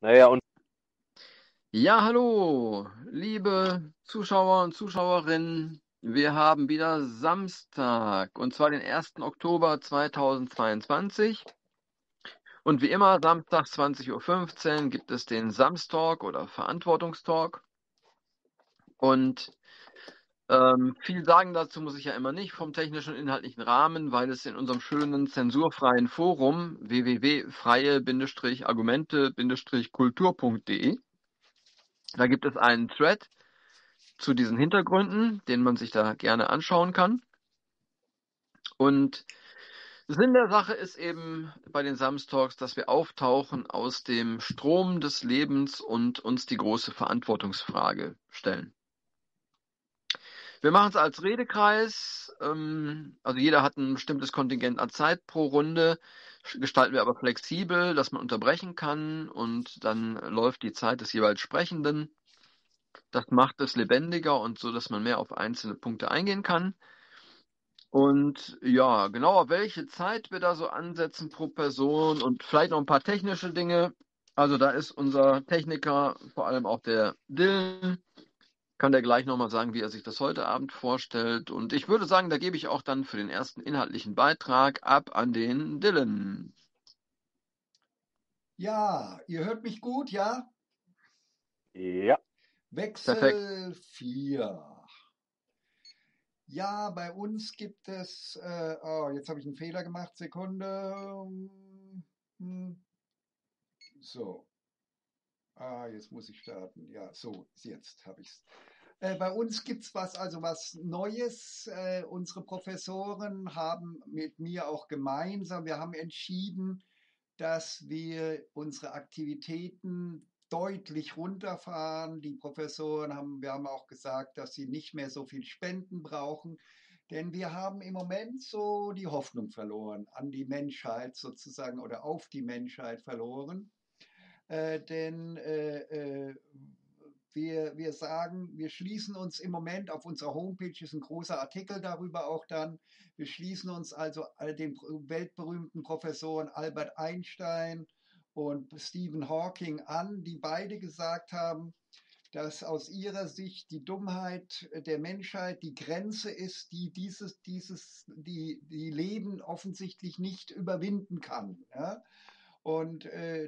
Naja, und Ja, hallo, liebe Zuschauer und Zuschauerinnen. Wir haben wieder Samstag, und zwar den 1. Oktober 2022. Und wie immer, samstags 20:15 Uhr gibt es den Samstalk oder Verantwortungstalk. Und viel sagen dazu muss ich ja immer nicht vom technischen und inhaltlichen Rahmen, weil es in unserem schönen zensurfreien Forum www.freie-argumente-kultur.de, da gibt es einen Thread zu diesen Hintergründen, den man sich da gerne anschauen kann. Und Sinn der Sache ist eben bei den Samstalks, dass wir auftauchen aus dem Strom des Lebens und uns die große Verantwortungsfrage stellen. Wir machen es als Redekreis, also jeder hat ein bestimmtes Kontingent an Zeit pro Runde, gestalten wir aber flexibel, dass man unterbrechen kann und dann läuft die Zeit des jeweils Sprechenden. Das macht es lebendiger und so, dass man mehr auf einzelne Punkte eingehen kann. Und ja, genau auf welche Zeit wir da so ansetzen pro Person und vielleicht noch ein paar technische Dinge. Also da ist unser Techniker, vor allem auch der Dylan, kann der gleich nochmal sagen, wie er sich das heute Abend vorstellt. Und ich würde sagen, da gebe ich auch dann für den ersten inhaltlichen Beitrag ab an den Dylan. Ja, ihr hört mich gut, ja? ja, Perfekt. Wechsel 4. Ja, bei uns gibt es, oh, jetzt habe ich einen Fehler gemacht, Sekunde. Hm, So, jetzt muss ich starten. Ja, so, jetzt habe ich es. Bei uns gibt es was Neues. Unsere Professoren haben mit mir auch gemeinsam, wir haben entschieden, dass wir unsere Aktivitäten deutlich runterfahren. Wir haben auch gesagt, dass sie nicht mehr so viel Spenden brauchen, denn wir haben im Moment so die Hoffnung verloren an die Menschheit sozusagen oder auf die Menschheit verloren. Denn wir sagen, wir schließen uns im Moment auf unserer Homepage, ist ein großer Artikel darüber auch dann, wir schließen uns also all den weltberühmten Professoren Albert Einstein und Stephen Hawking an, die beide gesagt haben, dass aus ihrer Sicht die Dummheit der Menschheit die Grenze ist, die Leben offensichtlich nicht überwinden kann. Ja? Und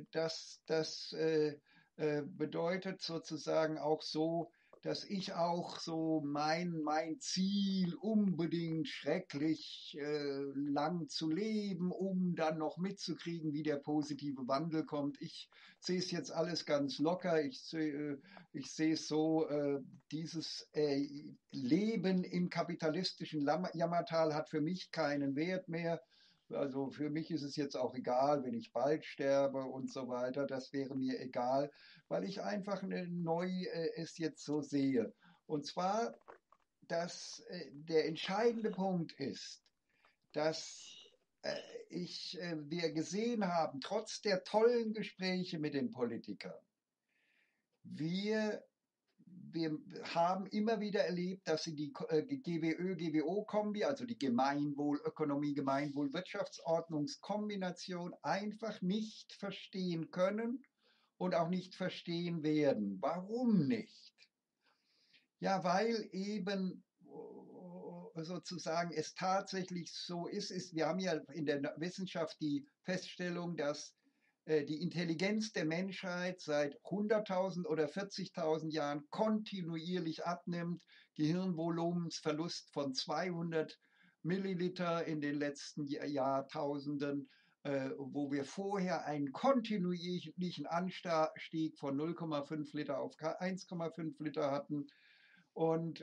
das bedeutet sozusagen auch so, dass ich auch so mein Ziel unbedingt schrecklich lang zu leben, um dann noch mitzukriegen, wie der positive Wandel kommt. Ich sehe es jetzt alles ganz locker. Ich sehe es so, dieses Leben im kapitalistischen Jammertal hat für mich keinen Wert mehr. Also für mich ist es jetzt auch egal, wenn ich bald sterbe und so weiter. Das wäre mir egal, weil ich einfach neu es jetzt so sehe. Und zwar, dass der entscheidende Punkt ist, dass wir gesehen haben, trotz der tollen Gespräche mit den Politikern, wir wir haben immer wieder erlebt, dass sie die GWÖ-GWO-Kombi, also die Gemeinwohlökonomie, Gemeinwohlwirtschaftsordnungskombination, einfach nicht verstehen können und auch nicht verstehen werden. Warum nicht? Ja, weil eben sozusagen es tatsächlich so wir haben ja in der Wissenschaft die Feststellung, dass die Intelligenz der Menschheit seit 100.000 oder 40.000 Jahren kontinuierlich abnimmt. Gehirnvolumensverlust von 200 Milliliter in den letzten Jahrtausenden, wo wir vorher einen kontinuierlichen Anstieg von 0,5 Liter auf 1,5 Liter hatten. Und,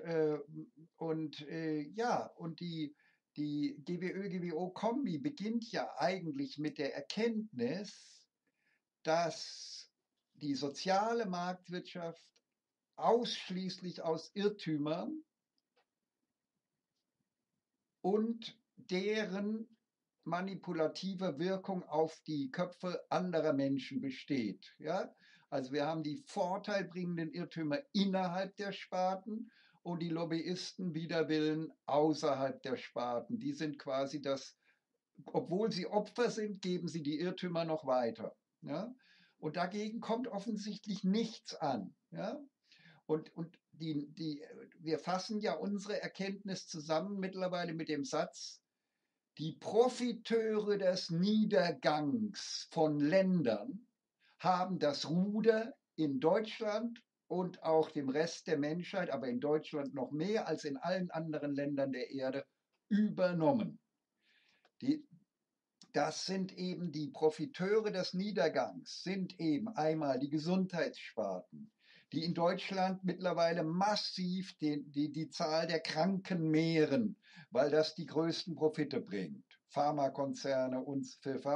ja, und die GWÖ-GWO-Kombi beginnt ja eigentlich mit der Erkenntnis, dass die soziale Marktwirtschaft ausschließlich aus Irrtümern und deren manipulativer Wirkung auf die Köpfe anderer Menschen besteht. Ja? Also wir haben die vorteilbringenden Irrtümer innerhalb der Sparten und die Lobbyisten wider Willen außerhalb der Sparten. Die sind quasi obwohl sie Opfer sind, geben sie die Irrtümer noch weiter. Ja? Und dagegen kommt offensichtlich nichts an. Ja? Und wir fassen ja unsere Erkenntnis zusammen mittlerweile mit dem Satz, die Profiteure des Niedergangs von Ländern haben das Ruder in Deutschland und auch dem Rest der Menschheit, aber in Deutschland noch mehr als in allen anderen Ländern der Erde, übernommen. Das sind eben die Profiteure des Niedergangs, sind eben einmal die Gesundheitssparten, die in Deutschland mittlerweile massiv die Zahl der Kranken mehren, weil das die größten Profite bringt. Pharmakonzerne und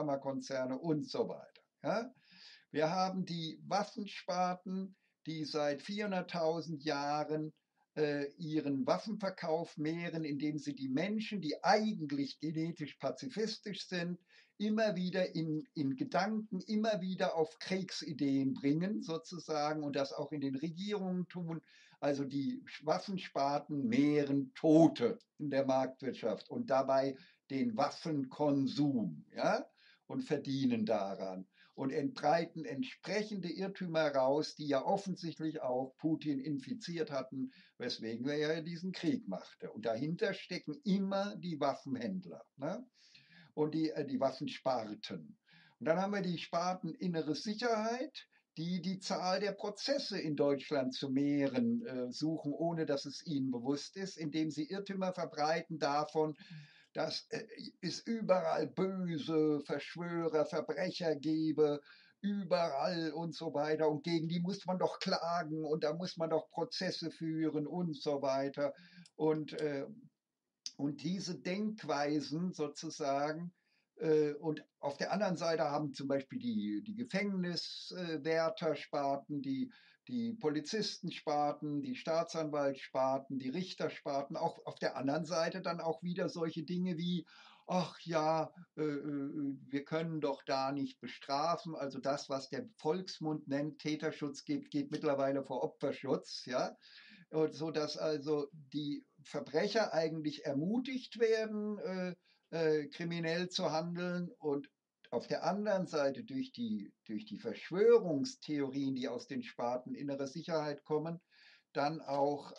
so weiter. Ja? Wir haben die Waffensparten, die seit 400.000 Jahren ihren Waffenverkauf mehren, indem sie die Menschen, die eigentlich genetisch pazifistisch sind, immer wieder in Gedanken, immer wieder auf Kriegsideen bringen, sozusagen, und das auch in den Regierungen tun. Also die Waffensparten mehren Tote in der Marktwirtschaft und dabei den Waffenkonsum, ja, und verdienen daran und entbreiten entsprechende Irrtümer raus, die ja offensichtlich auch Putin infiziert hatten, weswegen er ja diesen Krieg machte. Und dahinter stecken immer die Waffenhändler, ne? Und die Waffensparten. Und dann haben wir die Sparten innere Sicherheit, die Zahl der Prozesse in Deutschland zu mehren suchen, ohne dass es ihnen bewusst ist, indem sie Irrtümer verbreiten davon, dass es überall böse Verschwörer, Verbrecher gebe, überall und so weiter. Und gegen die muss man doch klagen und da muss man doch Prozesse führen und so weiter. Und diese Denkweisen sozusagen, und auf der anderen Seite haben zum Beispiel die Gefängniswärtersparten, die Polizistensparten, die Staatsanwaltssparten, die Richtersparten, auch auf der anderen Seite dann auch wieder solche Dinge wie, ach ja, wir können doch da nicht bestrafen. Also das, was der Volksmund nennt, Täterschutz geht mittlerweile vor Opferschutz, ja. Und so dass also die Verbrecher eigentlich ermutigt werden, kriminell zu handeln und auf der anderen Seite durch die Verschwörungstheorien, die aus den Sparten innere Sicherheit kommen, dann auch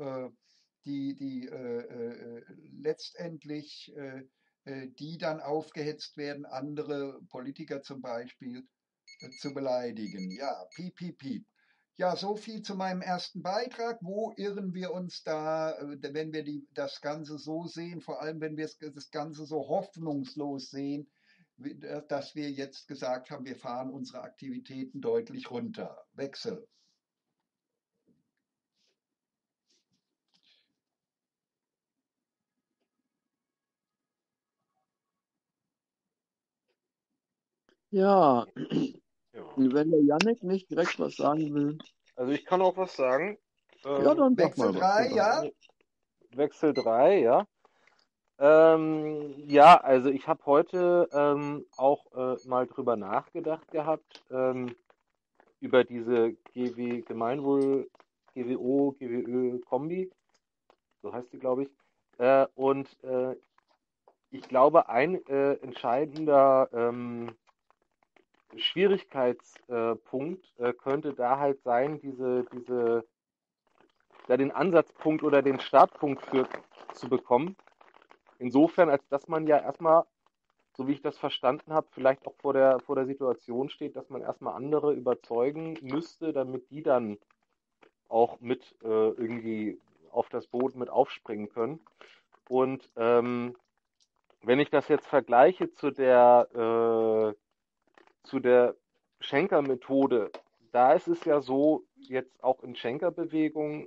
letztendlich die dann aufgehetzt werden, andere Politiker zum Beispiel zu beleidigen. Ja, piep, piep, piep. Ja, so viel zu meinem ersten Beitrag. Wo irren wir uns da, wenn wir das Ganze so sehen, vor allem wenn wir das Ganze so hoffnungslos sehen, dass wir jetzt gesagt haben, wir fahren unsere Aktivitäten deutlich runter. Wechsel. Ja, Ja. wenn der Yannick nicht direkt was sagen will. Also ich kann auch was sagen. Ja, dann sag Wechsel mal was. 3, Genau. ja? Wechsel 3, ja. Ja, also ich habe heute auch mal drüber nachgedacht gehabt, über diese Gemeinwohl, GWO, GWÖ-Kombi, so heißt die, glaube ich. Und ich glaube, ein entscheidender Schwierigkeitspunkt könnte da halt sein, da den Ansatzpunkt oder den Startpunkt für zu bekommen. Insofern, als dass man ja erstmal, so wie ich das verstanden habe, vielleicht auch vor der Situation steht, dass man erstmal andere überzeugen müsste, damit die dann auch mit irgendwie auf das Boot mit aufspringen können. Und wenn ich das jetzt vergleiche zu der Schenker-Methode, da ist es ja so, jetzt auch in Schenker-Bewegung,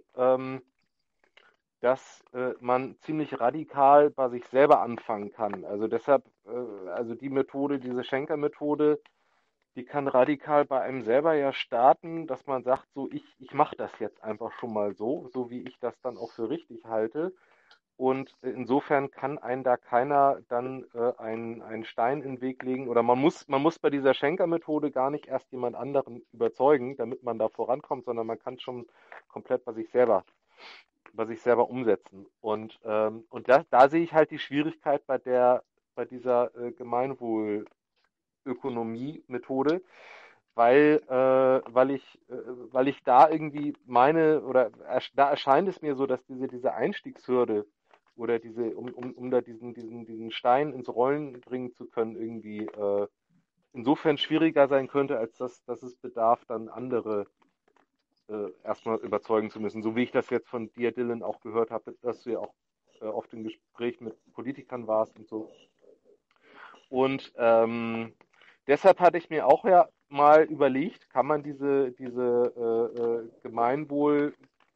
dass man ziemlich radikal bei sich selber anfangen kann. Also deshalb, also die Methode, diese Schenker-Methode, die kann radikal bei einem selber ja starten, dass man sagt, so ich mache das jetzt einfach schon mal so wie ich das dann auch für richtig halte. Und insofern kann einen da keiner dann einen Stein in den Weg legen. Oder man muss bei dieser Schenker-Methode gar nicht erst jemand anderen überzeugen, damit man da vorankommt, sondern man kann schon komplett bei sich selber umsetzen. Und da sehe ich halt die Schwierigkeit bei dieser Gemeinwohlökonomie-Methode, weil ich da irgendwie da erscheint es mir so, dass diese Einstiegshürde oder um da diesen Stein ins Rollen bringen zu können, irgendwie insofern schwieriger sein könnte, als dass es bedarf, dann andere erstmal überzeugen zu müssen. So wie ich das jetzt von dir, Dylan, auch gehört habe, dass du ja auch oft im Gespräch mit Politikern warst und so. Und deshalb hatte ich mir auch ja mal überlegt, kann man diese Gemeinwohl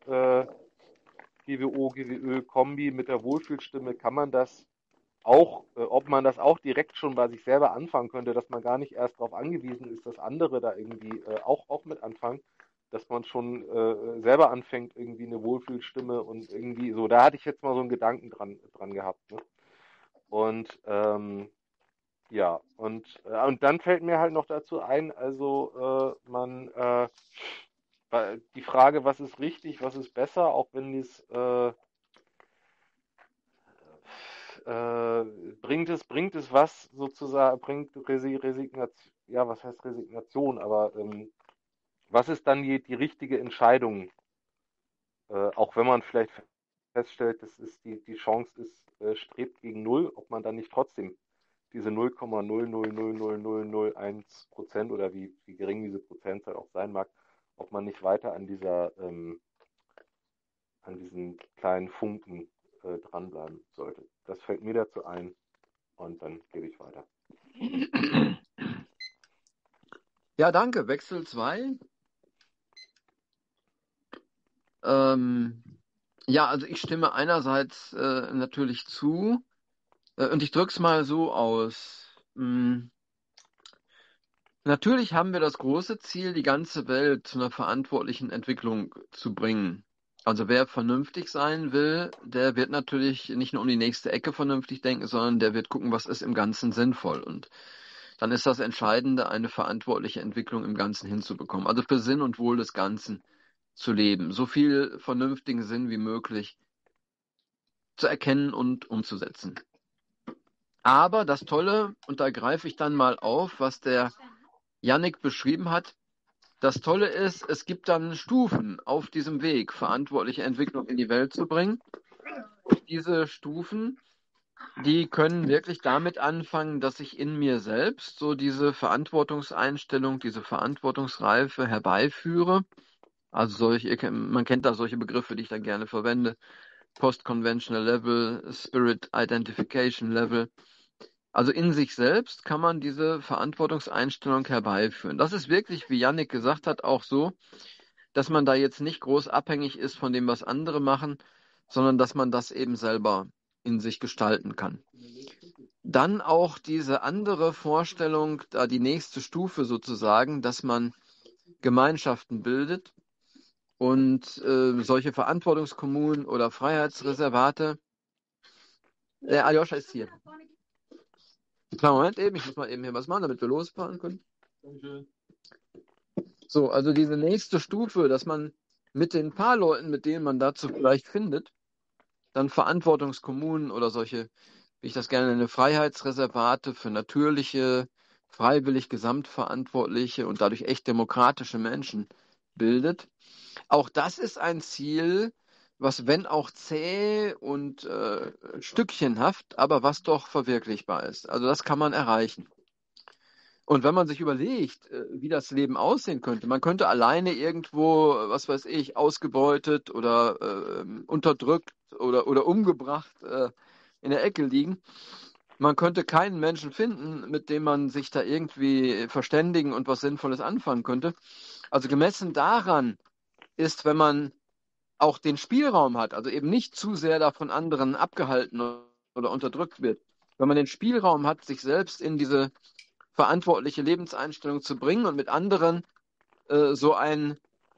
GWO-GWÖ-Kombi mit der Wohlfühlstimme, kann man das auch, ob man das auch direkt schon bei sich selber anfangen könnte, dass man gar nicht erst darauf angewiesen ist, dass andere da irgendwie auch mit anfangen, dass man schon selber anfängt, irgendwie eine Wohlfühlstimme und irgendwie so. Da hatte ich jetzt mal so einen Gedanken dran gehabt. Ne? Und ja, und dann fällt mir halt noch dazu ein, also die Frage, was ist richtig, was ist besser, auch wenn bringt es was sozusagen, bringt Resignation, ja, was heißt Resignation, aber was ist dann die richtige Entscheidung, auch wenn man vielleicht feststellt, die Chance strebt gegen null, ob man dann nicht trotzdem diese 0,0000001% oder wie gering diese Prozentzahl auch sein mag, ob man nicht weiter an diesen kleinen Funken dranbleiben sollte. Das fällt mir dazu ein und dann gebe ich weiter. Ja, danke. Wechsel 2. Ja, also ich stimme einerseits natürlich zu und ich drücke es mal so aus. Natürlich haben wir das große Ziel, die ganze Welt zu einer verantwortlichen Entwicklung zu bringen. Also wer vernünftig sein will, der wird natürlich nicht nur um die nächste Ecke vernünftig denken, sondern der wird gucken, was ist im Ganzen sinnvoll. Und dann ist das Entscheidende, eine verantwortliche Entwicklung im Ganzen hinzubekommen. Also für Sinn und Wohl des Ganzen zu leben. So viel vernünftigen Sinn wie möglich zu erkennen und umzusetzen. Aber das Tolle, und da greife ich dann mal auf, was der Yannick beschrieben hat, das Tolle ist, es gibt dann Stufen auf diesem Weg, verantwortliche Entwicklung in die Welt zu bringen. Diese Stufen, die können wirklich damit anfangen, dass ich in mir selbst so diese Verantwortungseinstellung, diese Verantwortungsreife herbeiführe. Also man kennt da solche Begriffe, die ich dann gerne verwende. Post-Conventional Level, Spirit Identification Level. Also in sich selbst kann man diese Verantwortungseinstellung herbeiführen. Das ist wirklich, wie Yannick gesagt hat, auch so, dass man da jetzt nicht groß abhängig ist von dem, was andere machen, sondern dass man das eben selber in sich gestalten kann. Dann auch diese andere Vorstellung, da die nächste Stufe sozusagen, dass man Gemeinschaften bildet und solche Verantwortungskommunen oder Freiheitsreservate. Der Aljoscha ist hier. Klar, Moment eben, ich muss mal eben hier was machen, damit wir losfahren können. Dankeschön. So, also diese nächste Stufe, dass man mit den paar Leuten, mit denen man dazu vielleicht findet, dann Verantwortungskommunen oder solche, wie ich das gerne nenne, Freiheitsreservate für natürliche, freiwillig gesamtverantwortliche und dadurch echt demokratische Menschen bildet. Auch das ist ein Ziel, was, wenn auch zäh und stückchenhaft, aber was doch verwirklichbar ist. Also das kann man erreichen. Und wenn man sich überlegt, wie das Leben aussehen könnte, man könnte alleine irgendwo, was weiß ich, ausgebeutet oder unterdrückt oder umgebracht in der Ecke liegen. Man könnte keinen Menschen finden, mit dem man sich da irgendwie verständigen und was Sinnvolles anfangen könnte. Also gemessen daran ist, wenn man auch den Spielraum hat, also eben nicht zu sehr davon anderen abgehalten oder unterdrückt wird. Wenn man den Spielraum hat, sich selbst in diese verantwortliche Lebenseinstellung zu bringen und mit anderen so ein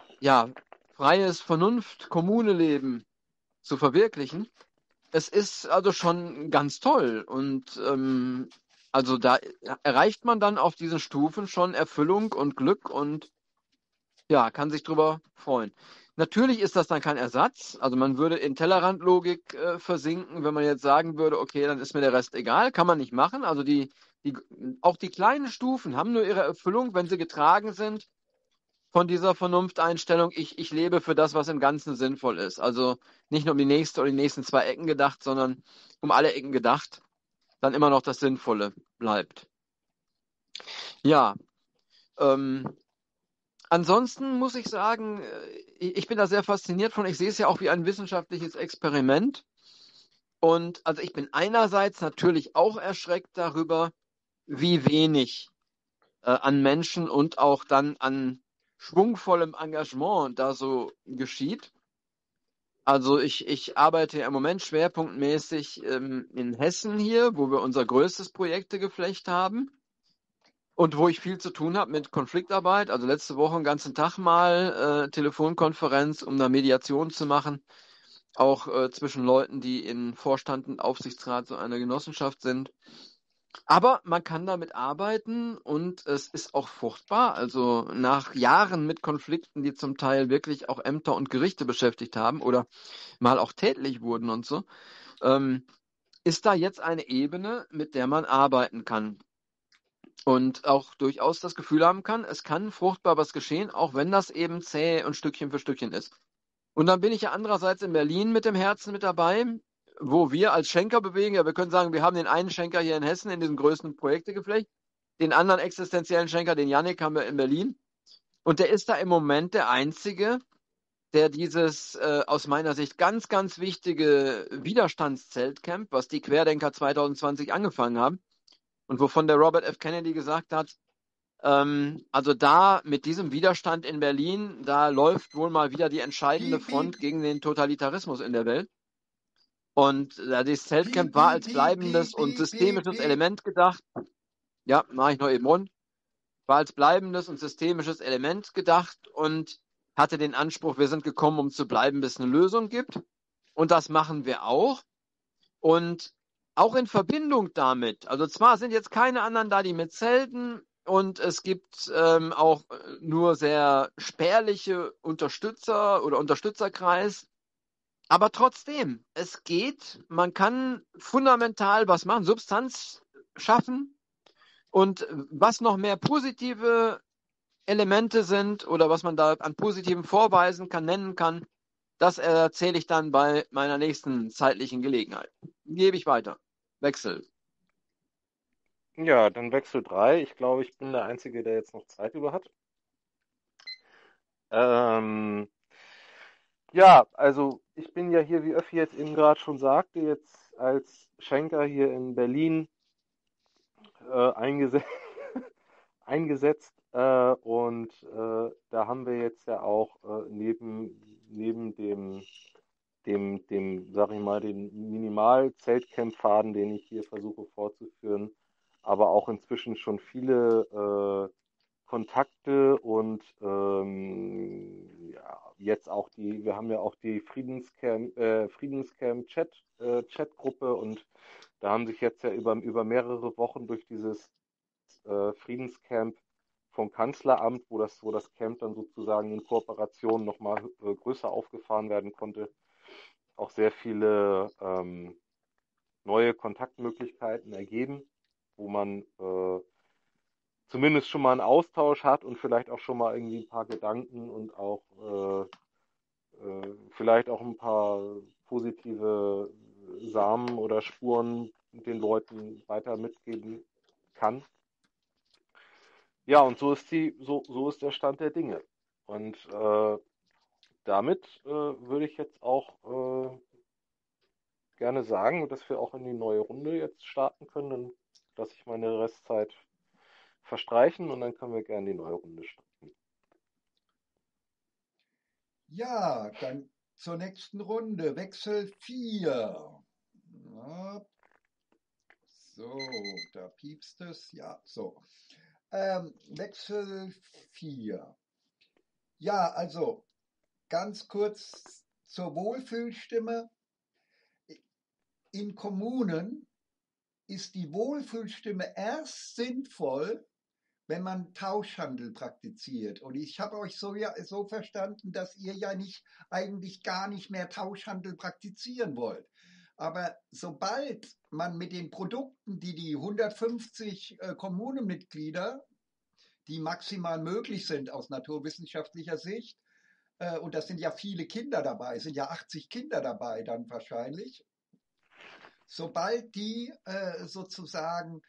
freies Vernunft-Kommune-Leben zu verwirklichen. Es ist also schon ganz toll und also da erreicht man dann auf diesen Stufen schon Erfüllung und Glück und ja, kann sich drüber freuen. Natürlich ist das dann kein Ersatz. Also man würde in Tellerrandlogik versinken, wenn man jetzt sagen würde, okay, dann ist mir der Rest egal. Kann man nicht machen. Also die Auch die kleinen Stufen haben nur ihre Erfüllung, wenn sie getragen sind von dieser Vernunfteinstellung. Ich lebe für das, was im Ganzen sinnvoll ist. Also nicht nur um die nächste oder die nächsten 2 Ecken gedacht, sondern um alle Ecken gedacht, dann immer noch das Sinnvolle bleibt. Ja, ansonsten muss ich sagen, ich bin da sehr fasziniert von. Ich sehe es ja auch wie ein wissenschaftliches Experiment. Und also ich bin einerseits natürlich auch erschreckt darüber, wie wenig an Menschen und auch dann an schwungvollem Engagement da so geschieht. Also ich arbeite ja im Moment schwerpunktmäßig in Hessen hier, wo wir unser größtes Projektegeflecht haben und wo ich viel zu tun habe mit Konfliktarbeit. Also letzte Woche einen ganzen Tag mal Telefonkonferenz, um da Mediation zu machen, auch zwischen Leuten, die in Vorstand und Aufsichtsrat so einer Genossenschaft sind. Aber man kann damit arbeiten und es ist auch fruchtbar. Also nach Jahren mit Konflikten, die zum Teil wirklich auch Ämter und Gerichte beschäftigt haben oder mal auch tätlich wurden und so, ist da jetzt eine Ebene, mit der man arbeiten kann und auch durchaus das Gefühl haben kann, es kann fruchtbar was geschehen, auch wenn das eben zäh und Stückchen für Stückchen ist. Und dann bin ich ja andererseits in Berlin mit dem Herzen mit dabei, wo wir als Schenker bewegen. Ja, wir können sagen, wir haben den einen Schenker hier in Hessen in diesem größten Projektegeflecht, den anderen existenziellen Schenker, den Yannick, haben wir in Berlin. Und der ist da im Moment der Einzige, der dieses aus meiner Sicht ganz, ganz wichtige Widerstandszeltcamp, was die Querdenker 2020 angefangen haben und wovon der Robert F. Kennedy gesagt hat, also da mit diesem Widerstand in Berlin, da läuft wohl mal wieder die entscheidende Piep, piep, Front gegen den Totalitarismus in der Welt. Und das piep, Zeltcamp war piep, als piep, bleibendes piep, und piep, piep, systemisches piep. Element gedacht. Ja, mache ich noch eben rund. War als bleibendes und systemisches Element gedacht und hatte den Anspruch, wir sind gekommen, um zu bleiben, bis es eine Lösung gibt. Und das machen wir auch. Und auch in Verbindung damit, also zwar sind jetzt keine anderen da, die mitzelten, und es gibt auch nur sehr spärliche Unterstützer oder Unterstützerkreis, aber trotzdem, es geht, man kann fundamental was machen, Substanz schaffen, und was noch mehr positive Elemente sind oder was man da an Positiven vorweisen kann, nennen kann, das erzähle ich dann bei meiner nächsten zeitlichen Gelegenheit. Gebe ich weiter. Wechsel. Ja, dann Wechsel 3. Ich glaube, ich bin der Einzige, der jetzt noch Zeit über hat. Ähm, ja, also ich bin ja hier, wie Öffi jetzt eben gerade schon sagte, jetzt als Schenker hier in Berlin eingesetzt, eingesetzt und da haben wir jetzt ja auch neben dem, sag ich mal, den Minimal-Zeltcamp-Faden, den ich hier versuche fortzuführen, aber auch inzwischen schon viele Kontakte und ja, jetzt auch wir haben ja auch die Friedenscamp Chatgruppe und da haben sich jetzt ja über mehrere Wochen durch dieses Friedenscamp vom Kanzleramt, wo das Camp dann sozusagen in Kooperation nochmal größer aufgefahren werden konnte, auch sehr viele neue Kontaktmöglichkeiten ergeben, wo man zumindest schon mal einen Austausch hat und vielleicht auch schon mal irgendwie ein paar Gedanken und auch vielleicht auch ein paar positive Samen oder Spuren den Leuten weiter mitgeben kann. Ja, und so ist der Stand der Dinge. Und damit würde ich jetzt auch gerne sagen, dass wir auch in die neue Runde jetzt starten können. Dann lasse ich meine Restzeit verstreichen und dann können wir gerne die neue Runde starten. Ja, dann zur nächsten Runde. Wechsel 4. Ja, so, da piepst es. Ja, so. Wechsel 4. Ja, also ganz kurz zur Wohlfühlstimme. In Kommunen ist die Wohlfühlstimme erst sinnvoll, wenn man Tauschhandel praktiziert. Und ich habe euch so verstanden, dass ihr ja eigentlich gar nicht mehr Tauschhandel praktizieren wollt. Aber sobald man mit den Produkten, die 150 Kommunenmitglieder, die maximal möglich sind aus naturwissenschaftlicher Sicht, und das sind ja viele Kinder dabei, sind ja 80 Kinder dabei dann wahrscheinlich, sobald die sozusagen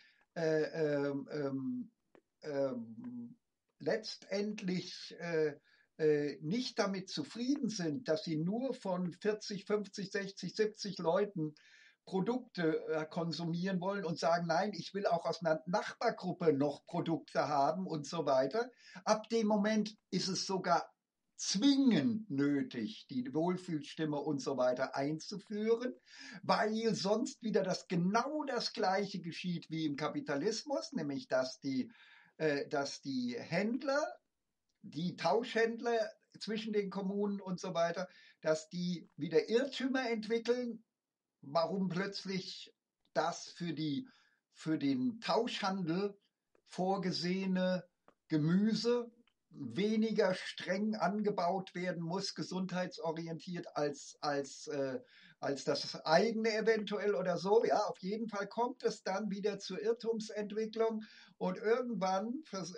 letztendlich nicht damit zufrieden sind, dass sie nur von 40, 50, 60, 70 Leuten Produkte konsumieren wollen und sagen, nein, ich will auch aus einer Nachbargruppe noch Produkte haben und so weiter. Ab dem Moment ist es sogar zwingend nötig, die Wohlfühlstimme und so weiter einzuführen, weil sonst wieder genau das Gleiche geschieht wie im Kapitalismus, nämlich dass die Händler, die Tauschhändler zwischen den Kommunen und so weiter, dass die wieder Irrtümer entwickeln, warum plötzlich das für den Tauschhandel vorgesehene Gemüse weniger streng angebaut werden muss, gesundheitsorientiert als das eigene eventuell oder so. Ja, auf jeden Fall kommt es dann wieder zur Irrtumsentwicklung und irgendwann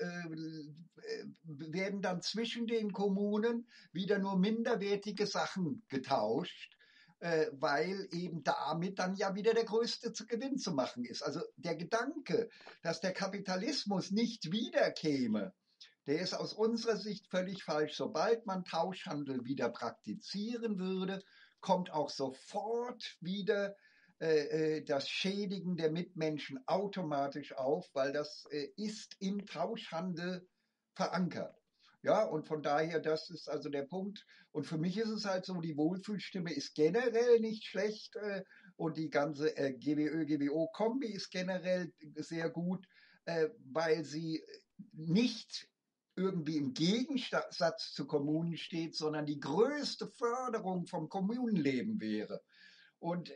werden dann zwischen den Kommunen wieder nur minderwertige Sachen getauscht, weil eben damit dann ja wieder der größte Gewinn zu machen ist. Also der Gedanke, dass der Kapitalismus nicht wiederkäme, der ist aus unserer Sicht völlig falsch. Sobald man Tauschhandel wieder praktizieren würde, kommt auch sofort wieder das Schädigen der Mitmenschen automatisch auf, weil das ist im Tauschhandel verankert. Ja, und von daher, das ist also der Punkt. Und für mich ist es halt so, die Wohlfühlstimme ist generell nicht schlecht und die ganze GWÖ-GWO-Kombi ist generell sehr gut, weil sie nicht irgendwie im Gegensatz zu Kommunen steht, sondern die größte Förderung vom Kommunenleben wäre. Und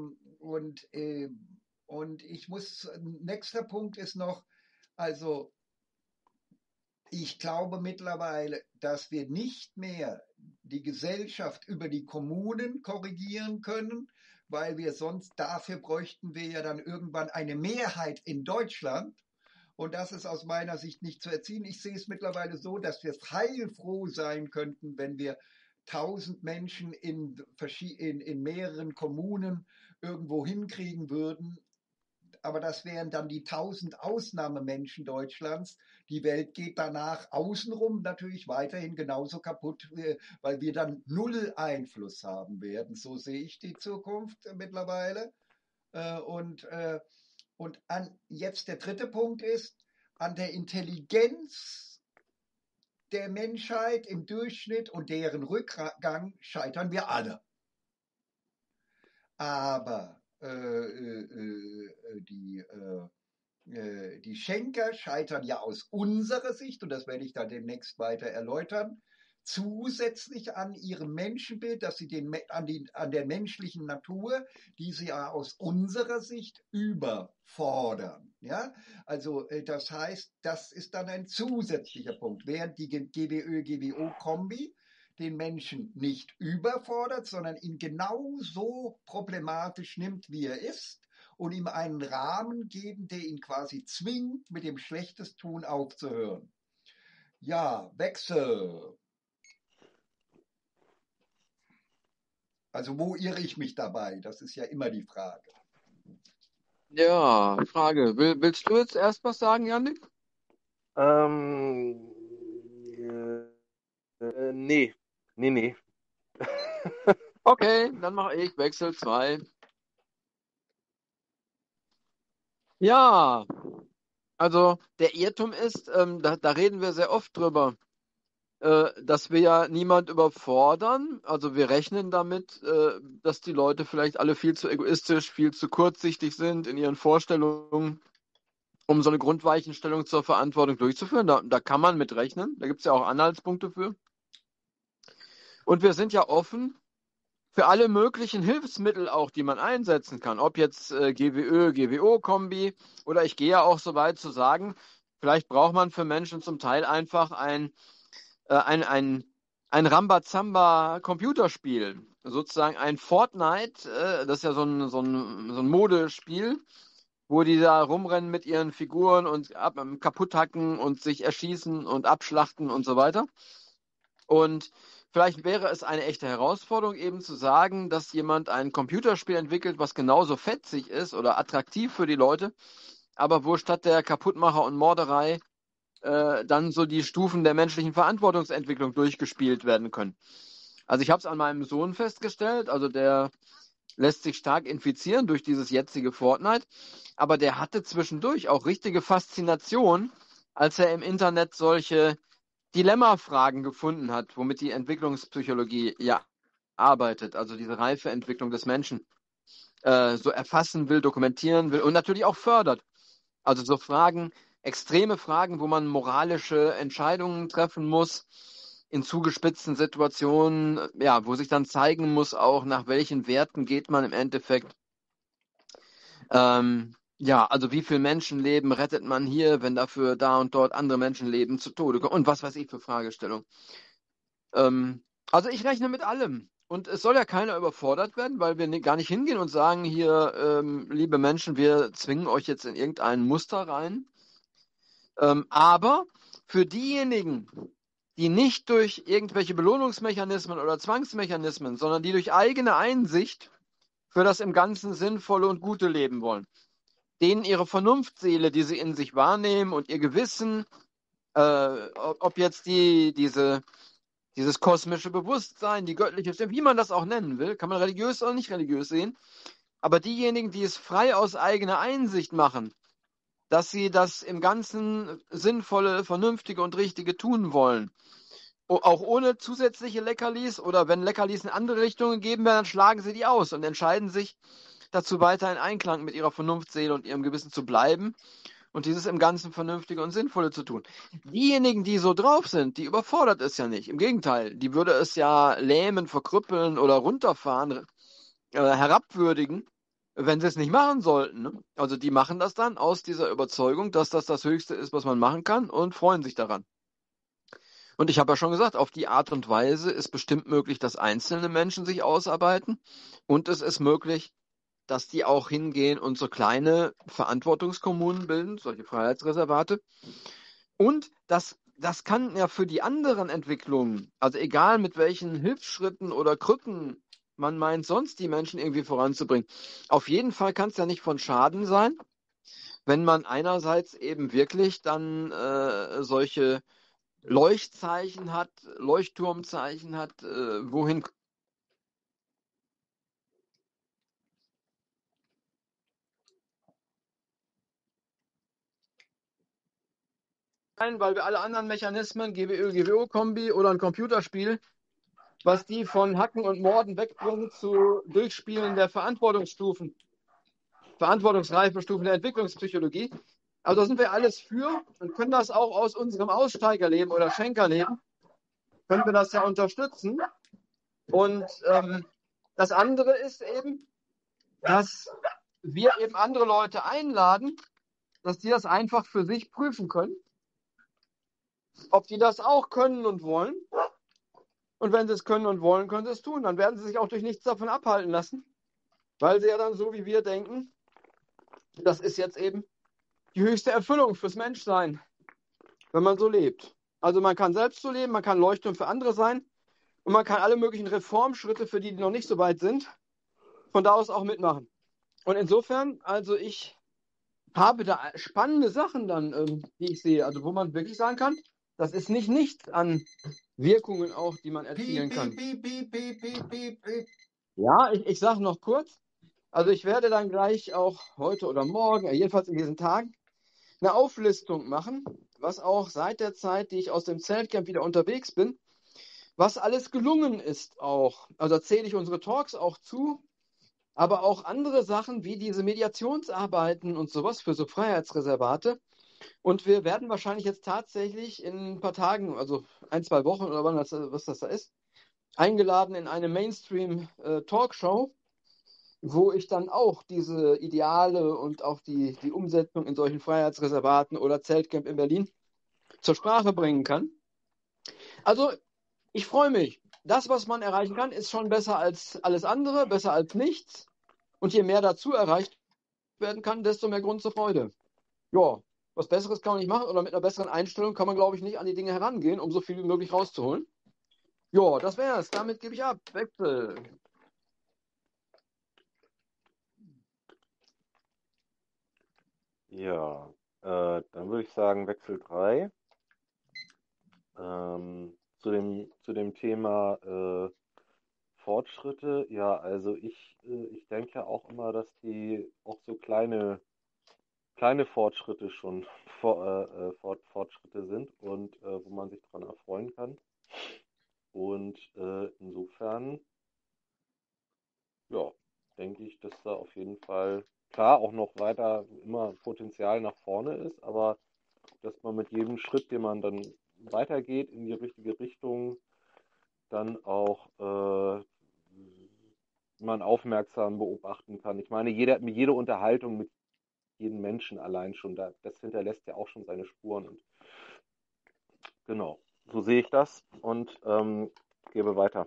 ich muss, nächster Punkt ist noch, also ich glaube mittlerweile, dass wir nicht mehr die Gesellschaft über die Kommunen korrigieren können, weil wir sonst, dafür bräuchten wir ja dann irgendwann eine Mehrheit in Deutschland. Und das ist aus meiner Sicht nicht zu erziehen. Ich sehe es mittlerweile so, dass wir heilfroh sein könnten, wenn wir 1000 Menschen in mehreren Kommunen irgendwo hinkriegen würden. Aber das wären dann die 1000 Ausnahmemenschen Deutschlands. Die Welt geht danach außenrum natürlich weiterhin genauso kaputt, weil wir dann null Einfluss haben werden. So sehe ich die Zukunft mittlerweile. Und jetzt der dritte Punkt ist, an der Intelligenz der Menschheit im Durchschnitt und deren Rückgang scheitern wir alle. Aber die Schenker scheitern ja aus unserer Sicht, und das werde ich dann demnächst weiter erläutern, zusätzlich an ihrem Menschenbild, dass sie an der menschlichen Natur, die sie ja aus unserer Sicht überfordern. Ja? Also das heißt, das ist dann ein zusätzlicher Punkt, während die GWÖ-GWO-Kombi den Menschen nicht überfordert, sondern ihn genauso problematisch nimmt, wie er ist, und ihm einen Rahmen geben, der ihn quasi zwingt, mit dem Schlechtestun aufzuhören. Ja, Wechsel. Also wo irre ich mich dabei? Das ist ja immer die Frage. Ja, Frage. Willst du jetzt erst was sagen, Jannik? Nee. Okay, dann mache ich Wechsel 2. Ja, also der Irrtum ist, da reden wir sehr oft drüber, dass wir ja niemand überfordern. Also wir rechnen damit, dass die Leute vielleicht alle viel zu egoistisch, viel zu kurzsichtig sind in ihren Vorstellungen, um so eine Grundweichenstellung zur Verantwortung durchzuführen. Da kann man mit rechnen. Da gibt es ja auch Anhaltspunkte für. Und wir sind ja offen für alle möglichen Hilfsmittel auch, die man einsetzen kann. Ob jetzt GWÖ, GWO-Kombi oder ich gehe ja auch so weit zu sagen, vielleicht braucht man für Menschen zum Teil einfach ein Rambazamba-Computerspiel, sozusagen ein Fortnite, das ist ja so ein Modespiel, wo die da rumrennen mit ihren Figuren und kaputt hacken und sich erschießen und abschlachten und so weiter. Und vielleicht wäre es eine echte Herausforderung, eben zu sagen, dass jemand ein Computerspiel entwickelt, was genauso fetzig ist oder attraktiv für die Leute, aber wo statt der Kaputtmacher und Morderei dann so die Stufen der menschlichen Verantwortungsentwicklung durchgespielt werden können. Also ich habe es an meinem Sohn festgestellt, also der lässt sich stark infizieren durch dieses jetzige Fortnite, aber der hatte zwischendurch auch richtige Faszination, als er im Internet solche Dilemmafragen gefunden hat, womit die Entwicklungspsychologie ja arbeitet, also diese Reifeentwicklung des Menschen so erfassen will, dokumentieren will und natürlich auch fördert. Also so Fragen, extreme Fragen, wo man moralische Entscheidungen treffen muss in zugespitzten Situationen, ja, wo sich dann zeigen muss, auch nach welchen Werten geht man im Endeffekt. Ja, also wie viel Menschenleben rettet man hier, wenn dafür da und dort andere Menschenleben zu Tode kommen und was weiß ich für Fragestellungen. Also ich rechne mit allem. Und es soll ja keiner überfordert werden, weil wir gar nicht hingehen und sagen, hier, liebe Menschen, wir zwingen euch jetzt in irgendein Muster rein. Aber für diejenigen, die nicht durch irgendwelche Belohnungsmechanismen oder Zwangsmechanismen, sondern die durch eigene Einsicht für das im Ganzen sinnvolle und gute Leben wollen, denen ihre Vernunftseele, die sie in sich wahrnehmen und ihr Gewissen, ob jetzt dieses kosmische Bewusstsein, die göttliche Stimme, wie man das auch nennen will, kann man religiös oder nicht religiös sehen, aber diejenigen, die es frei aus eigener Einsicht machen, dass sie das im Ganzen sinnvolle, vernünftige und richtige tun wollen, auch ohne zusätzliche Leckerlis oder wenn Leckerlis in andere Richtungen gegeben werden, dann schlagen sie die aus und entscheiden sich dazu weiter in Einklang mit ihrer Vernunftseele und ihrem Gewissen zu bleiben und dieses im Ganzen Vernünftige und Sinnvolle zu tun. Diejenigen, die so drauf sind, die überfordert es ja nicht. Im Gegenteil, die würde es ja lähmen, verkrüppeln oder runterfahren, herabwürdigen, wenn sie es nicht machen sollten. Ne? Also die machen das dann aus dieser Überzeugung, dass das das Höchste ist, was man machen kann und freuen sich daran. Und ich habe ja schon gesagt, auf die Art und Weise ist bestimmt möglich, dass einzelne Menschen sich ausarbeiten und es ist möglich, dass die auch hingehen und so kleine Verantwortungskommunen bilden, solche Freiheitsreservate. Und das kann ja für die anderen Entwicklungen, also egal mit welchen Hilfsschritten oder Krücken man meint, sonst die Menschen irgendwie voranzubringen, auf jeden Fall kann es ja nicht von Schaden sein, wenn man einerseits eben wirklich dann solche Leuchtzeichen hat, Leuchtturmzeichen hat, wohin weil wir alle anderen Mechanismen, GWO-Kombi oder ein Computerspiel, was die von Hacken und Morden wegbringen zu Durchspielen der Verantwortungsstufen, Verantwortungsreifestufen der Entwicklungspsychologie. Also da sind wir alles für und können das auch aus unserem Aussteigerleben oder Schenkerleben, können wir das ja unterstützen. Und das andere ist eben, dass wir eben andere Leute einladen, dass die das einfach für sich prüfen können, ob die das auch können und wollen. Und wenn sie es können und wollen, können sie es tun. Dann werden sie sich auch durch nichts davon abhalten lassen, weil sie ja dann so wie wir denken, das ist jetzt eben die höchste Erfüllung fürs Menschsein, wenn man so lebt. Also man kann selbst so leben, man kann Leuchtturm für andere sein und man kann alle möglichen Reformschritte, für die noch nicht so weit sind, von da aus auch mitmachen. Und insofern, also ich habe da spannende Sachen dann, die ich sehe, also wo man wirklich sagen kann, das ist nicht nichts an Wirkungen auch, die man erzielen kann. Ja, ich sage noch kurz, also ich werde dann gleich auch heute oder morgen, jedenfalls in diesen Tagen, eine Auflistung machen, was auch seit der Zeit, die ich aus dem Zeltcamp wieder unterwegs bin, was alles gelungen ist auch. Also zähle ich unsere Talks auch zu, aber auch andere Sachen wie diese Mediationsarbeiten und sowas für so Freiheitsreservate. Und wir werden wahrscheinlich jetzt tatsächlich in ein paar Tagen, also 1, 2 Wochen oder wann was das da ist, eingeladen in eine Mainstream-Talkshow, wo ich dann auch diese Ideale und auch die Umsetzung in solchen Freiheitsreservaten oder Zeltcamp in Berlin zur Sprache bringen kann. Also ich freue mich. das, was man erreichen kann, ist schon besser als alles andere, besser als nichts. Und je mehr dazu erreicht werden kann, desto mehr Grund zur Freude. Ja, was Besseres kann man nicht machen oder mit einer besseren Einstellung kann man, glaube ich, nicht an die Dinge herangehen, um so viel wie möglich rauszuholen. Ja, das wär's. Damit gebe ich ab. Wechsel. Ja, dann würde ich sagen Wechsel 3. Zu dem Thema Fortschritte, ja, also ich denke auch immer, dass die auch so kleine Fortschritte schon Fortschritte sind und wo man sich dran erfreuen kann. Und insofern, ja, denke ich, dass da auf jeden Fall klar auch noch weiter immer Potenzial nach vorne ist, aber dass man mit jedem Schritt, den man dann weitergeht in die richtige Richtung, dann auch man aufmerksam beobachten kann. Ich meine, jede Unterhaltung mit jedem Menschen allein schon, das hinterlässt ja auch schon seine Spuren. Und genau, so sehe ich das und gebe weiter.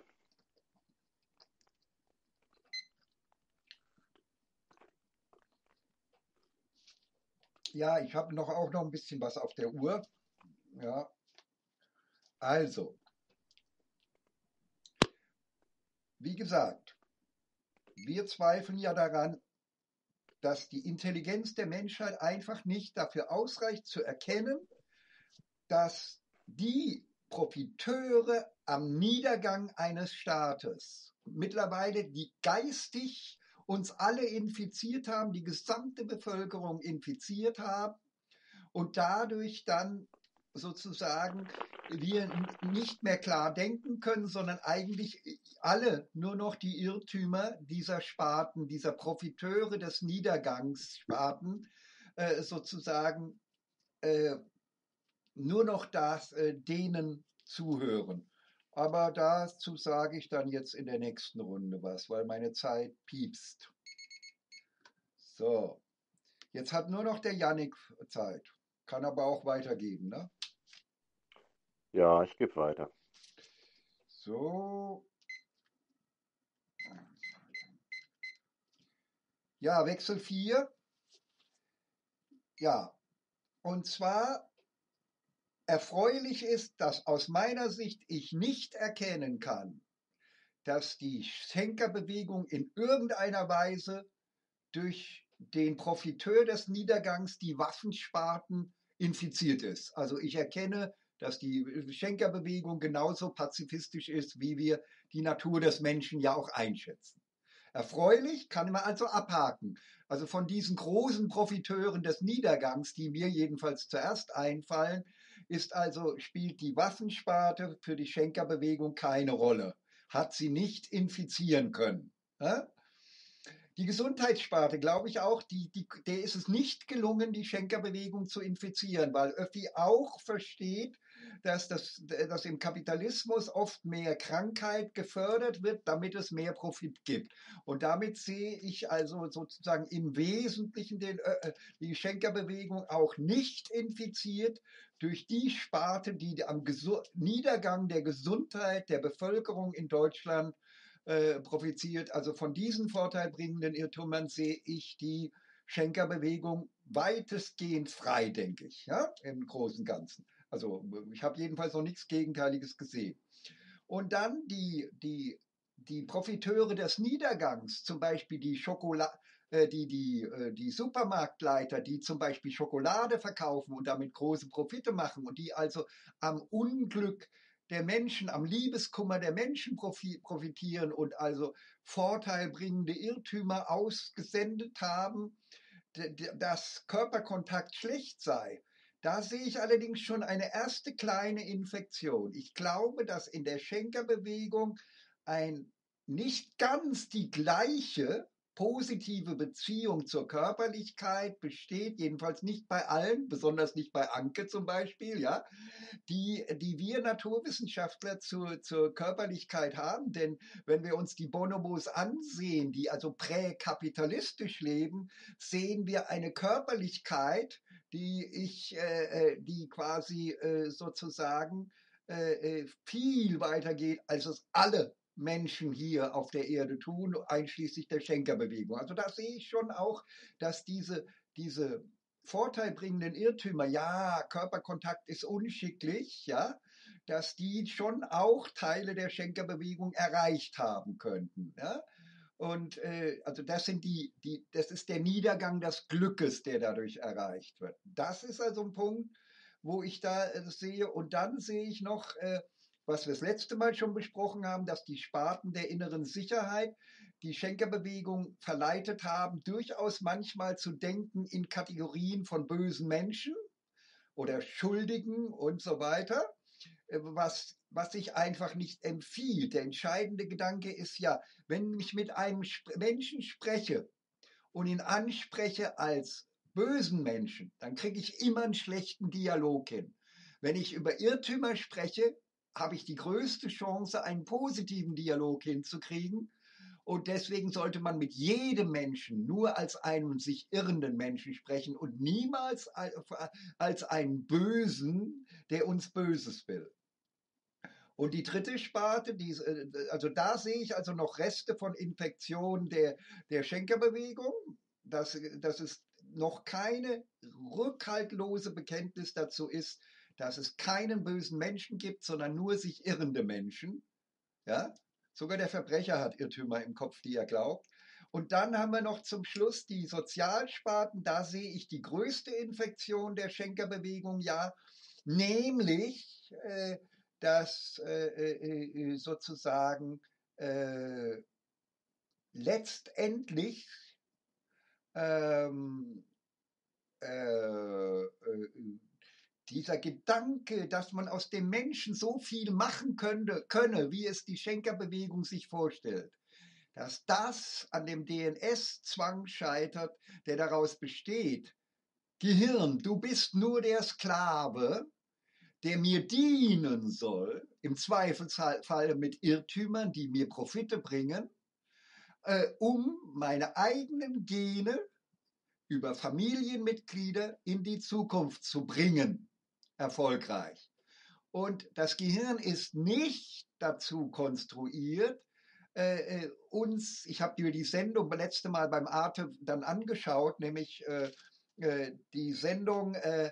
Ja, ich habe auch noch ein bisschen was auf der Uhr. Ja, also, wie gesagt, wir zweifeln ja daran, dass die Intelligenz der Menschheit einfach nicht dafür ausreicht zu erkennen, dass die Profiteure am Niedergang eines Staates mittlerweile, die geistig uns alle infiziert haben, die gesamte Bevölkerung infiziert haben und dadurch dann sozusagen wir nicht mehr klar denken können, sondern eigentlich alle nur noch die Irrtümer dieser Sparten, dieser Profiteure des Niedergangssparten sozusagen nur noch denen zuhören. Aber dazu sage ich dann jetzt in der nächsten Runde was, weil meine Zeit piepst. So, jetzt hat nur noch der Yannick Zeit. Kann aber auch weitergeben, ne? Ja, ich gebe weiter. So. Ja, Wechsel 4. Ja, und zwar erfreulich ist, dass aus meiner Sicht ich nicht erkennen kann, dass die Schenkerbewegung in irgendeiner Weise durch den Profiteur des Niedergangs, die Waffensparten, infiziert ist. Also ich erkenne, dass die Schenkerbewegung genauso pazifistisch ist, wie wir die Natur des Menschen ja auch einschätzen. Erfreulich kann man also abhaken. Also von diesen großen Profiteuren des Niedergangs, die mir jedenfalls zuerst einfallen, spielt die Waffensparte für die Schenkerbewegung keine Rolle. Hat sie nicht infizieren können. Die Gesundheitssparte, glaube ich auch, der ist es nicht gelungen, die Schenkerbewegung zu infizieren, weil Öffi auch versteht, dass im Kapitalismus oft mehr Krankheit gefördert wird, damit es mehr Profit gibt. Und damit sehe ich also sozusagen im Wesentlichen die Schenkerbewegung auch nicht infiziert durch die Sparte, die am Niedergang der Gesundheit der Bevölkerung in Deutschland profitiert. Also von diesen vorteilbringenden Irrtümern sehe ich die Schenkerbewegung weitestgehend frei, denke ich, ja, im Großen und Ganzen. Also ich habe jedenfalls noch nichts Gegenteiliges gesehen. Und dann die Profiteure des Niedergangs, zum Beispiel die Supermarktleiter, die zum Beispiel Schokolade verkaufen und damit große Profite machen und die also am Unglück der Menschen, am Liebeskummer der Menschen profitieren und also vorteilbringende Irrtümer ausgesendet haben, dass Körperkontakt schlecht sei. Da sehe ich allerdings schon eine erste kleine Infektion. Ich glaube, dass in der Schenkerbewegung nicht ganz die gleiche positive Beziehung zur Körperlichkeit besteht, jedenfalls nicht bei allen, besonders nicht bei Anke zum Beispiel, ja, die wir Naturwissenschaftler zur Körperlichkeit haben. Denn wenn wir uns die Bonobos ansehen, die also präkapitalistisch leben, sehen wir eine Körperlichkeit, die quasi sozusagen viel weiter geht, als es alle Menschen hier auf der Erde tun, einschließlich der Schenkerbewegung. Also da sehe ich schon auch, dass diese vorteilbringenden Irrtümer, ja, Körperkontakt ist unschicklich, ja, dass die schon auch Teile der Schenkerbewegung erreicht haben könnten. Ja? Und also das ist der Niedergang des Glückes, der dadurch erreicht wird. Das ist also ein Punkt, wo ich da sehe. Und dann sehe ich noch, was wir das letzte Mal schon besprochen haben, dass die Sparten der inneren Sicherheit die Schenkerbewegung verleitet haben, durchaus manchmal zu denken in Kategorien von bösen Menschen oder Schuldigen und so weiter, was sich einfach nicht empfiehlt. Der entscheidende Gedanke ist ja, wenn ich mit einem Menschen spreche und ihn anspreche als bösen Menschen, dann kriege ich immer einen schlechten Dialog hin. Wenn ich über Irrtümer spreche, habe ich die größte Chance, einen positiven Dialog hinzukriegen. Und deswegen sollte man mit jedem Menschen nur als einen sich irrenden Menschen sprechen und niemals als einen Bösen, der uns Böses will. Und die dritte Sparte, also da sehe ich also noch Reste von Infektion der Schenkerbewegung. Das ist noch keine rückhaltlose Bekenntnis dazu ist, dass es keinen bösen Menschen gibt, sondern nur sich irrende Menschen. Ja? Sogar der Verbrecher hat Irrtümer im Kopf, die er glaubt. Und dann haben wir noch zum Schluss die Sozialsparten. Da sehe ich die größte Infektion der Schenkerbewegung, ja, nämlich dass sozusagen letztendlich ähm, dieser Gedanke, dass man aus dem Menschen so viel machen könne, wie es die Schenkerbewegung sich vorstellt, dass das an dem DNS-Zwang scheitert, der daraus besteht. Gehirn, du bist nur der Sklave, der mir dienen soll, im Zweifelsfall mit Irrtümern, die mir Profite bringen, um meine eigenen Gene über Familienmitglieder in die Zukunft zu bringen, erfolgreich. Und das Gehirn ist nicht dazu konstruiert, ich habe dir die Sendung letzte Mal beim Arte dann angeschaut, nämlich die Sendung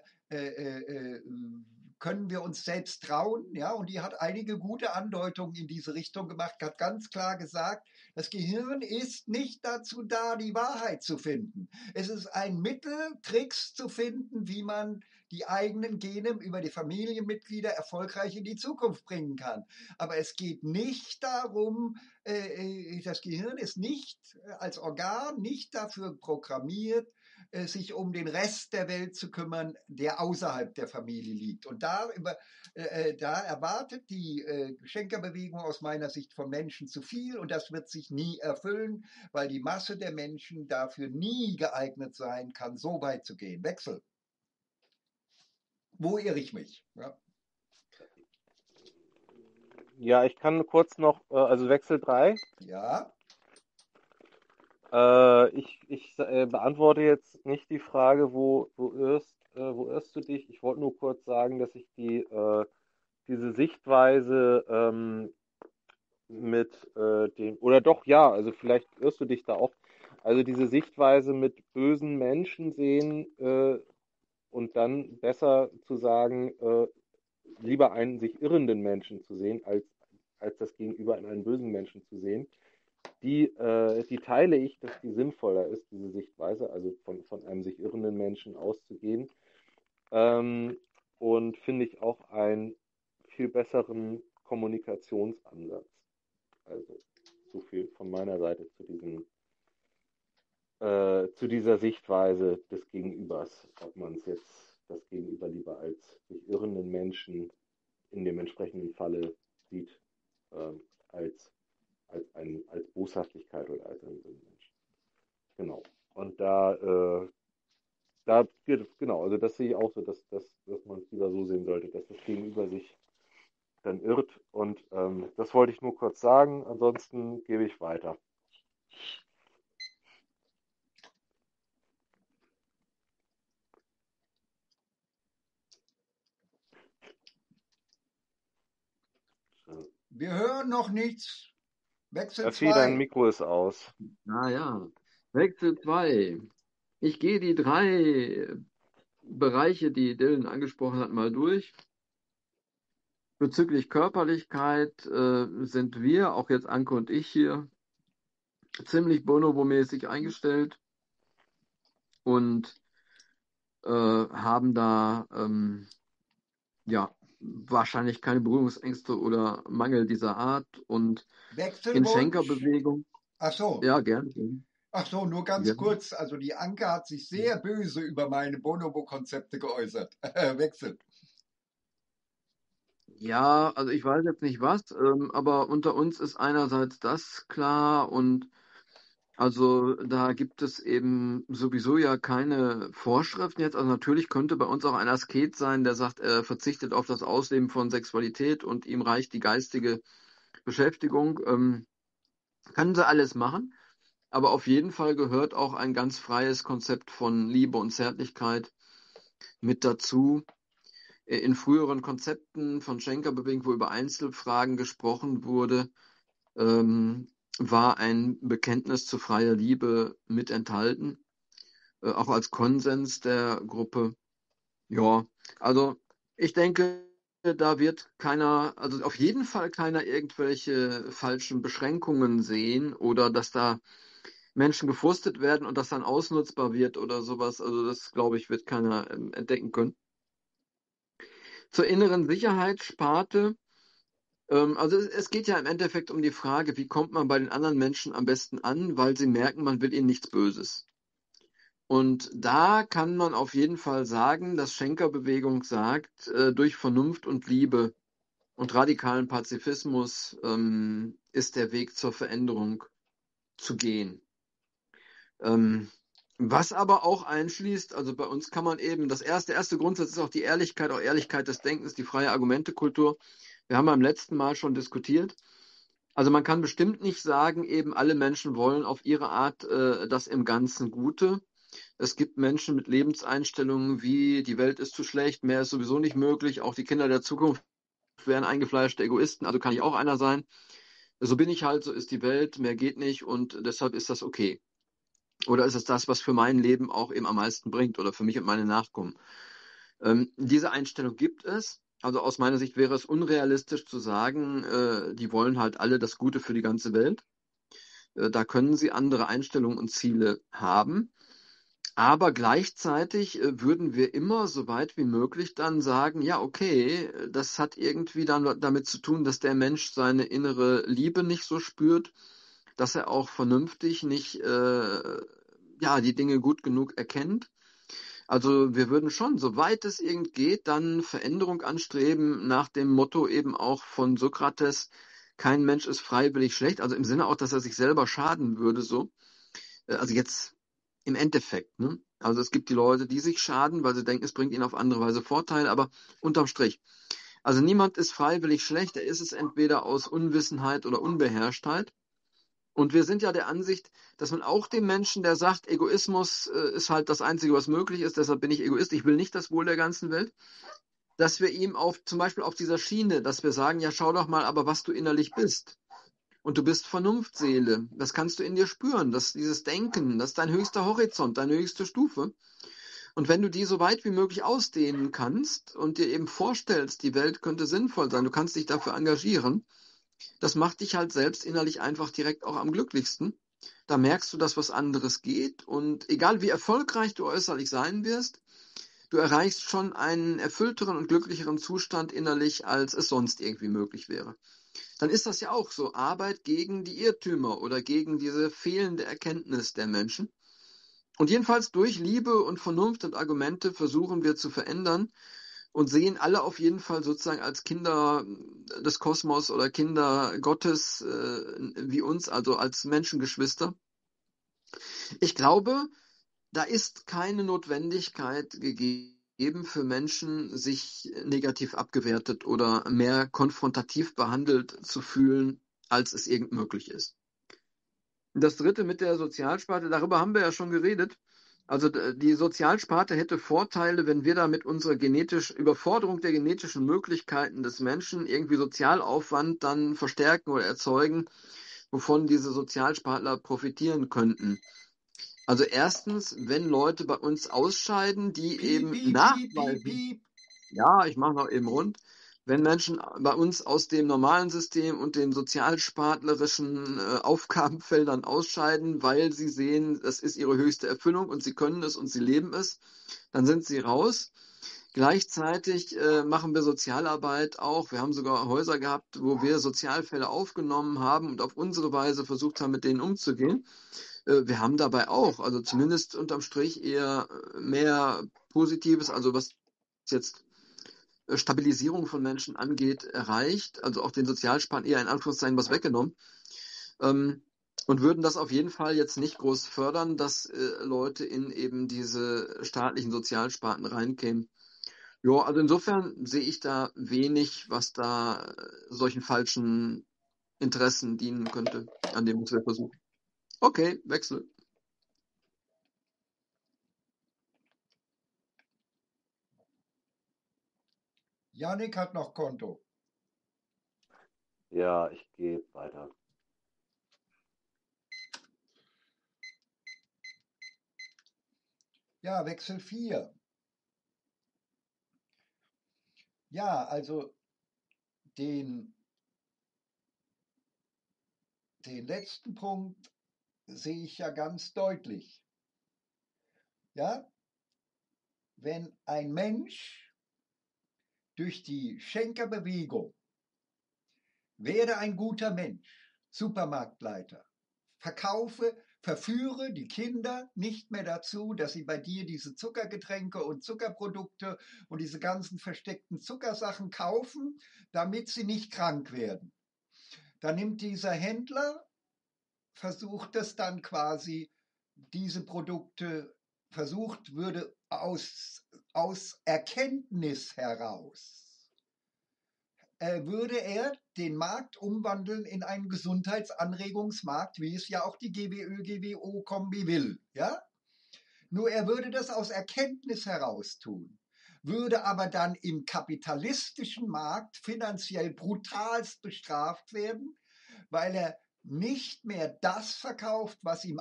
können wir uns selbst trauen, ja, und die hat einige gute Andeutungen in diese Richtung gemacht, hat ganz klar gesagt, das Gehirn ist nicht dazu da, die Wahrheit zu finden. Es ist ein Mittel, Tricks zu finden, wie man die eigenen Gene über die Familienmitglieder erfolgreich in die Zukunft bringen kann. Aber es geht nicht darum, das Gehirn ist nicht als Organ nicht dafür programmiert, sich um den Rest der Welt zu kümmern, der außerhalb der Familie liegt. Und da erwartet die Schenkerbewegung aus meiner Sicht vom Menschen zu viel und das wird sich nie erfüllen, weil die Masse der Menschen dafür nie geeignet sein kann, so weit zu gehen. Wechsel. Wo irre ich mich? Ja. Ja, ich kann kurz noch, also Wechsel 3. Ja. Ich beantworte jetzt nicht die Frage, wo irrst du dich? Ich wollte nur kurz sagen, dass ich diese Sichtweise oder doch, ja, also vielleicht irrst du dich da auch, also diese Sichtweise mit bösen Menschen sehen und dann besser zu sagen, lieber einen sich irrenden Menschen zu sehen, als das Gegenüber in einen bösen Menschen zu sehen. Die teile ich, dass die sinnvoller ist, diese Sichtweise, also von einem sich irrenden Menschen auszugehen. Und finde ich auch einen viel besseren Kommunikationsansatz. Also so viel von meiner Seite zu dieser Sichtweise des Gegenübers, ob man es jetzt das Gegenüber lieber als sich irrenden Menschen in dem entsprechenden Falle sieht, als Boshaftigkeit oder als ein Mensch. Genau. Und genau, also das sehe ich auch so, dass man es lieber so sehen sollte, dass das Gegenüber sich dann irrt. Und das wollte ich nur kurz sagen. Ansonsten gebe ich weiter. Wir hören noch nichts. Wechsel Raffi, dein 2. Mikro ist aus. Naja, Wechsel 2. Ich gehe die 3 Bereiche, die Dylan angesprochen hat, mal durch. Bezüglich Körperlichkeit sind wir, auch jetzt Anke und ich hier, ziemlich bonobo-mäßig eingestellt und haben da ja wahrscheinlich keine Berührungsängste oder Mangel dieser Art. Und in Wechselwunsch. Schenkerbewegung, Ach so. ja, gerne. Ach so, nur ganz Gerne. kurz. Also die Anke hat sich sehr böse über meine Bonobo-Konzepte geäußert. Wechsel. Ja, also ich weiß jetzt nicht was, aber unter uns ist einerseits das klar und also da gibt es eben sowieso ja keine Vorschriften jetzt. Also natürlich könnte bei uns auch ein Asket sein, der sagt, er verzichtet auf das Ausleben von Sexualität und ihm reicht die geistige Beschäftigung. Können sie alles machen, aber auf jeden Fall gehört auch ein ganz freies Konzept von Liebe und Zärtlichkeit mit dazu. In früheren Konzepten von Schenkerbewegung, wo über Einzelfragen gesprochen wurde, war ein Bekenntnis zu freier Liebe mit enthalten, auch als Konsens der Gruppe. Ja, also ich denke, da wird keiner, also auf jeden Fall keiner irgendwelche falschen Beschränkungen sehen oder dass da Menschen gefrustet werden und das dann ausnutzbar wird oder sowas. Also das, glaube ich, wird keiner entdecken können. Zur inneren Sicherheitssparte. Also es geht ja im Endeffekt um die Frage, wie kommt man bei den anderen Menschen am besten an, weil sie merken, man will ihnen nichts Böses. Und da kann man auf jeden Fall sagen, dass Schenkerbewegung sagt, durch Vernunft und Liebe und radikalen Pazifismus ist der Weg zur Veränderung zu gehen. Was aber auch einschließt, also bei uns kann man eben, der erste Grundsatz ist auch die Ehrlichkeit, auch Ehrlichkeit des Denkens, die freie Argumentekultur. Wir haben beim letzten Mal schon diskutiert. Also man kann bestimmt nicht sagen, eben alle Menschen wollen auf ihre Art das im Ganzen Gute. Es gibt Menschen mit Lebenseinstellungen wie die Welt ist zu schlecht, mehr ist sowieso nicht möglich, auch die Kinder der Zukunft wären eingefleischte Egoisten, also kann ich auch einer sein. So bin ich halt, so ist die Welt, mehr geht nicht und deshalb ist das okay. Oder ist es das, was für mein Leben auch eben am meisten bringt oder für mich und meine Nachkommen? Diese Einstellung gibt es. Also aus meiner Sicht wäre es unrealistisch zu sagen, die wollen halt alle das Gute für die ganze Welt. Da können sie andere Einstellungen und Ziele haben. Aber gleichzeitig würden wir immer so weit wie möglich dann sagen, ja, okay, das hat irgendwie dann damit zu tun, dass der Mensch seine innere Liebe nicht so spürt, dass er auch vernünftig nicht ja, die Dinge gut genug erkennt. Also wir würden schon, soweit es irgend geht, dann Veränderung anstreben, nach dem Motto eben auch von Sokrates, kein Mensch ist freiwillig schlecht, also im Sinne auch, dass er sich selber schaden würde, so. Also jetzt im Endeffekt, ne? Also es gibt die Leute, die sich schaden, weil sie denken, es bringt ihnen auf andere Weise Vorteile, aber unterm Strich. Also niemand ist freiwillig schlecht, er ist es entweder aus Unwissenheit oder Unbeherrschtheit. Und wir sind ja der Ansicht, dass man auch dem Menschen, der sagt, Egoismus ist halt das Einzige, was möglich ist, deshalb bin ich Egoist, ich will nicht das Wohl der ganzen Welt, dass wir ihm auf, zum Beispiel auf dieser Schiene, dass wir sagen, ja, schau doch mal, aber was du innerlich bist. Und du bist Vernunftseele. Das kannst du in dir spüren. Dieses Denken, das ist dein höchster Horizont, deine höchste Stufe. Und wenn du die so weit wie möglich ausdehnen kannst und dir eben vorstellst, die Welt könnte sinnvoll sein, du kannst dich dafür engagieren, das macht dich halt selbst innerlich einfach direkt auch am glücklichsten. Da merkst du, dass was anderes geht und egal wie erfolgreich du äußerlich sein wirst, du erreichst schon einen erfüllteren und glücklicheren Zustand innerlich, als es sonst irgendwie möglich wäre. Dann ist das ja auch so Arbeit gegen die Irrtümer oder gegen diese fehlende Erkenntnis der Menschen. Und jedenfalls durch Liebe und Vernunft und Argumente versuchen wir zu verändern und sehen alle auf jeden Fall sozusagen als Kinder des Kosmos oder Kinder Gottes wie uns, also als Menschengeschwister. Ich glaube, da ist keine Notwendigkeit gegeben für Menschen, sich negativ abgewertet oder mehr konfrontativ behandelt zu fühlen, als es irgend möglich ist. Das dritte mit der Sozialsparte, darüber haben wir ja schon geredet. Also die Sozialsparte hätte Vorteile, wenn wir da mit unserer Überforderung der genetischen Möglichkeiten des Menschen irgendwie Sozialaufwand dann verstärken oder erzeugen, wovon diese Sozialspartler profitieren könnten. Also erstens, wenn Leute bei uns ausscheiden, die Piep, eben piep, piep, piep, nachweisen, piep. ja, ich mache noch eben rund, wenn Menschen bei uns aus dem normalen System und den sozialspartlerischen Aufgabenfeldern ausscheiden, weil sie sehen, das ist ihre höchste Erfüllung und sie können es und sie leben es, dann sind sie raus. Gleichzeitig machen wir Sozialarbeit auch. Wir haben sogar Häuser gehabt, wo wir Sozialfälle aufgenommen haben und auf unsere Weise versucht haben, mit denen umzugehen. Wir haben dabei auch, also zumindest unterm Strich eher mehr Positives, also was jetzt Stabilisierung von Menschen angeht, erreicht, also auch den Sozialsparen eher in Anführungszeichen was weggenommen, und würden das auf jeden Fall jetzt nicht groß fördern, dass Leute in eben diese staatlichen Sozialsparten reinkämen. Ja, also insofern sehe ich da wenig, was da solchen falschen Interessen dienen könnte, an dem muss wir versuchen. Okay, Wechsel. Yannick hat noch Konto. Ja, ich gehe weiter. Ja, Wechsel 4. Ja, also den letzten Punkt sehe ich ja ganz deutlich. Ja, wenn ein Mensch durch die Schenkerbewegung werde ein guter Mensch, Supermarktleiter, verführe die Kinder nicht mehr dazu, dass sie bei dir diese Zuckergetränke und Zuckerprodukte und diese ganzen versteckten Zuckersachen kaufen, damit sie nicht krank werden. Dann nimmt dieser Händler, versucht es dann quasi, diese Produkte würde aus Erkenntnis heraus würde er den Markt umwandeln in einen Gesundheitsanregungsmarkt, wie es ja auch die GWÖ-GWO-Kombi will. Ja? Nur er würde das aus Erkenntnis heraus tun, würde aber dann im kapitalistischen Markt finanziell brutalst bestraft werden, weil er nicht mehr das verkauft, was ihm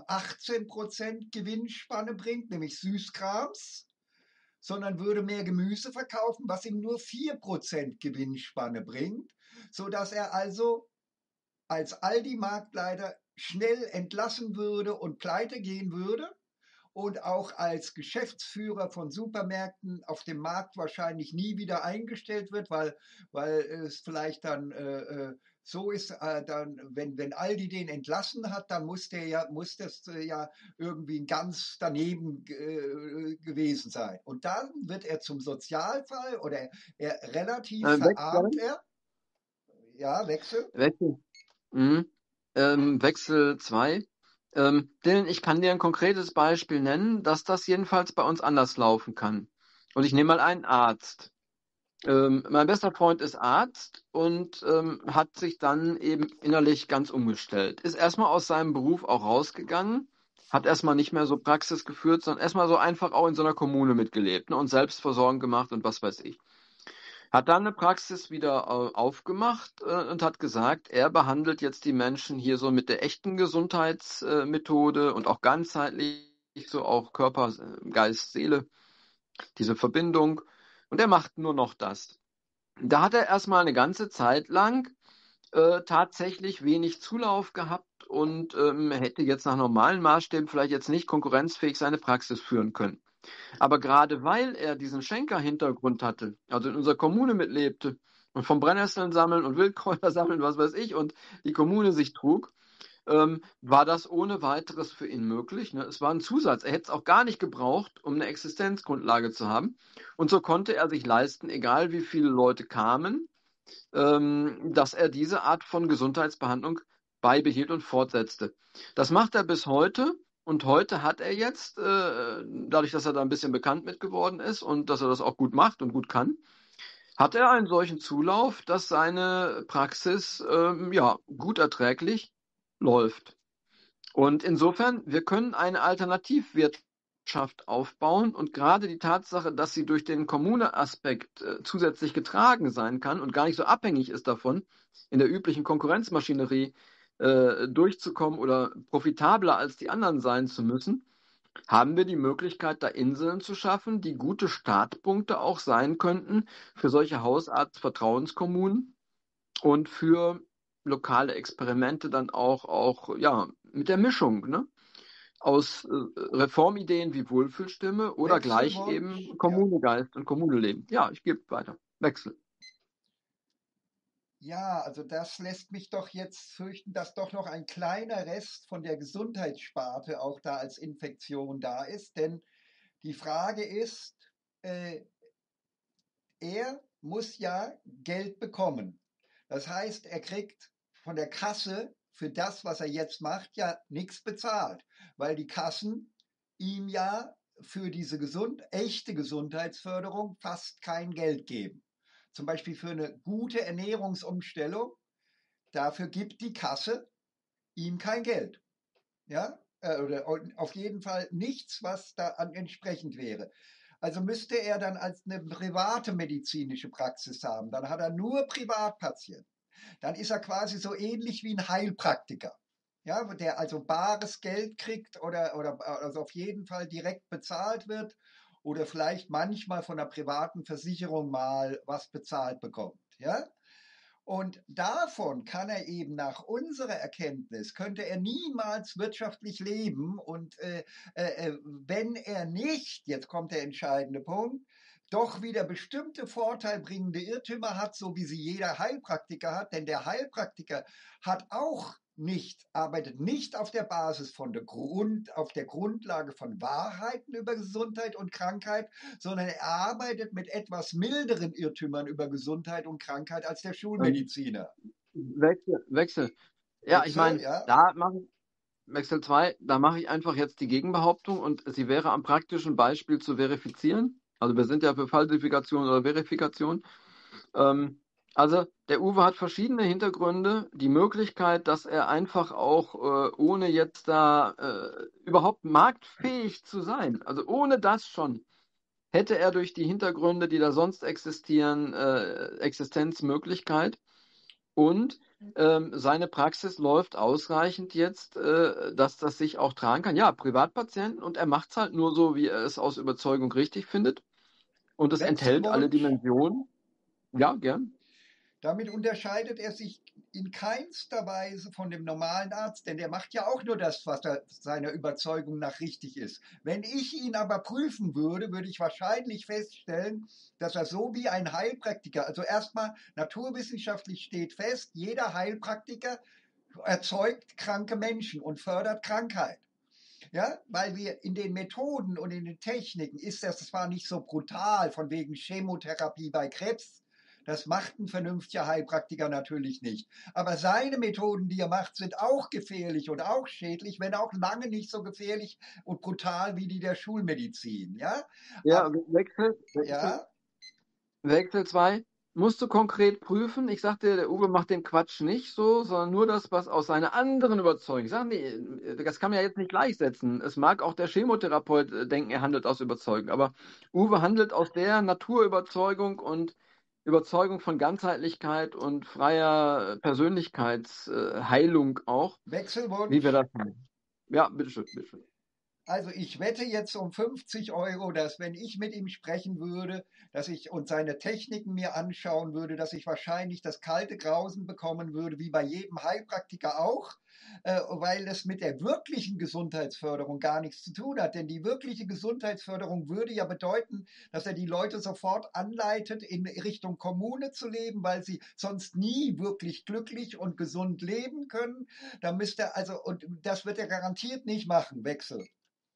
18% Gewinnspanne bringt, nämlich Süßkrams, sondern würde mehr Gemüse verkaufen, was ihm nur 4% Gewinnspanne bringt, sodass er also als Aldi-Marktleiter schnell entlassen würde und pleite gehen würde und auch als Geschäftsführer von Supermärkten auf dem Markt wahrscheinlich nie wieder eingestellt wird, weil es vielleicht dann so ist, dann, wenn Aldi den entlassen hat, dann muss das ja irgendwie ganz daneben gewesen sein. Und dann wird er zum Sozialfall oder er relativ verarmt Wechsel. er. Ja, Wechsel. Wechsel. Mhm. Wechsel 2. Dylan, ich kann dir ein konkretes Beispiel nennen, dass das jedenfalls bei uns anders laufen kann. Und ich nehme mal einen Arzt. Mein bester Freund ist Arzt und hat sich dann eben innerlich ganz umgestellt. Ist erstmal aus seinem Beruf auch rausgegangen, hat erstmal nicht mehr so Praxis geführt, sondern erstmal so einfach auch in so einer Kommune mitgelebt, ne, und Selbstversorgung gemacht und was weiß ich. Hat dann eine Praxis wieder aufgemacht und hat gesagt, er behandelt jetzt die Menschen hier so mit der echten Gesundheitsmethode und auch ganzheitlich, so auch Körper, Geist, Seele, diese Verbindung. Und er macht nur noch das. Da hat er erstmal eine ganze Zeit lang tatsächlich wenig Zulauf gehabt und hätte jetzt nach normalen Maßstäben vielleicht jetzt nicht konkurrenzfähig seine Praxis führen können. Aber gerade weil er diesen Schenker-Hintergrund hatte, also in unserer Kommune mitlebte und vom Brennnesseln sammeln und Wildkräuter sammeln, was weiß ich, und die Kommune sich trug, war das ohne weiteres für ihn möglich. Ne? Es war ein Zusatz. Er hätte es auch gar nicht gebraucht, um eine Existenzgrundlage zu haben. Und so konnte er sich leisten, egal wie viele Leute kamen, dass er diese Art von Gesundheitsbehandlung beibehielt und fortsetzte. Das macht er bis heute. Und heute hat er jetzt, dadurch, dass er da ein bisschen bekannt mit geworden ist und dass er das auch gut macht und gut kann, hat er einen solchen Zulauf, dass seine Praxis ja gut erträglich läuft. Und insofern, wir können eine Alternativwirtschaft Wirtschaft aufbauen. Und gerade die Tatsache, dass sie durch den Kommune-Aspekt zusätzlich getragen sein kann und gar nicht so abhängig ist davon, in der üblichen Konkurrenzmaschinerie durchzukommen oder profitabler als die anderen sein zu müssen, haben wir die Möglichkeit, da Inseln zu schaffen, die gute Startpunkte auch sein könnten für solche Hausarzt-Vertrauenskommunen und für lokale Experimente dann auch ja, mit der Mischung, ne? Aus Reformideen wie Wohlfühlstimme oder gleich Wechselwunsch, eben ja. Kommunegeist und Kommuneleben. Ja, ich gebe weiter. Wechsel. Ja, also das lässt mich doch jetzt fürchten, dass doch noch ein kleiner Rest von der Gesundheitssparte auch da als Infektion da ist. Denn die Frage ist, äh, er muss ja Geld bekommen. Das heißt, er kriegt von der Kasse für das, was er jetzt macht, ja nichts bezahlt, weil die Kassen ihm ja für diese echte Gesundheitsförderung fast kein Geld geben. Zum Beispiel für eine gute Ernährungsumstellung, dafür gibt die Kasse ihm kein Geld. Ja, oder auf jeden Fall nichts, was da entsprechend wäre. Also müsste er dann als eine private medizinische Praxis haben. Dann hat er nur Privatpatienten. Dann ist er quasi so ähnlich wie ein Heilpraktiker. Ja, der also bares Geld kriegt oder also auf jeden Fall direkt bezahlt wird oder vielleicht manchmal von einer privaten Versicherung mal was bezahlt bekommt. Ja, und davon kann er eben nach unserer Erkenntnis, könnte er niemals wirtschaftlich leben. Und wenn er nicht, jetzt kommt der entscheidende Punkt, doch wieder bestimmte vorteilbringende Irrtümer hat, so wie sie jeder Heilpraktiker hat, denn der Heilpraktiker hat auch nicht, arbeitet nicht auf der Basis auf der Grundlage von Wahrheiten über Gesundheit und Krankheit, sondern er arbeitet mit etwas milderen Irrtümern über Gesundheit und Krankheit als der Ähm, Schulmediziner. Wechsel. Ja, ich Wechsel, meine, ja. da mache ich Wechsel 2, da mache ich einfach jetzt die Gegenbehauptung und sie wäre am praktischen Beispiel zu verifizieren. Also wir sind ja für Falsifikation oder Verifikation. Ähm, also der Uwe hat verschiedene Hintergründe. Die Möglichkeit, dass er einfach auch ohne jetzt da überhaupt marktfähig zu sein, also ohne das schon, hätte er durch die Hintergründe, die da sonst existieren, Existenzmöglichkeit. Und seine Praxis läuft ausreichend jetzt, dass das sich auch tragen kann. Ja, Privatpatienten und er macht es halt nur so, wie er es aus Überzeugung richtig findet. Und es enthält alle Wechselwunsch. Dimensionen. Ja, gern. Damit unterscheidet er sich in keinster Weise von dem normalen Arzt, denn der macht ja auch nur das, was er seiner Überzeugung nach richtig ist. Wenn ich ihn aber prüfen würde, würde ich wahrscheinlich feststellen, dass er so wie ein Heilpraktiker, also erstmal naturwissenschaftlich steht fest, jeder Heilpraktiker erzeugt kranke Menschen und fördert Krankheit. Ja, weil wir in den Methoden und in den Techniken ist das zwar nicht so brutal, von wegen Chemotherapie bei Krebs. Das macht ein vernünftiger Heilpraktiker natürlich nicht. Aber seine Methoden, die er macht, sind auch gefährlich und auch schädlich, wenn auch lange nicht so gefährlich und brutal wie die der Schulmedizin. Ja, Ja, aber ja, Wechsel 2. Musst du konkret prüfen. Ich sagte, der Uwe macht den Quatsch nicht so, sondern nur das, was aus seiner anderen Überzeugung. Ich sage, nee, das kann man ja jetzt nicht gleichsetzen. Es mag auch der Chemotherapeut denken, er handelt aus Überzeugung. Aber Uwe handelt aus der Naturüberzeugung und Überzeugung von Ganzheitlichkeit und freier Persönlichkeitsheilung auch, wie wir Wechselwunsch. das nennen. Ja, bitteschön, bitteschön. Also ich wette jetzt um 50 Euro, dass wenn ich mit ihm sprechen würde, dass ich und seine Techniken mir anschauen würde, dass ich wahrscheinlich das kalte Grausen bekommen würde, wie bei jedem Heilpraktiker auch, weil es mit der wirklichen Gesundheitsförderung gar nichts zu tun hat. Denn die wirkliche Gesundheitsförderung würde ja bedeuten, dass er die Leute sofort anleitet, in Richtung Kommune zu leben, weil sie sonst nie wirklich glücklich und gesund leben können. Da müsste er also, und das wird er garantiert nicht machen, Wechsel.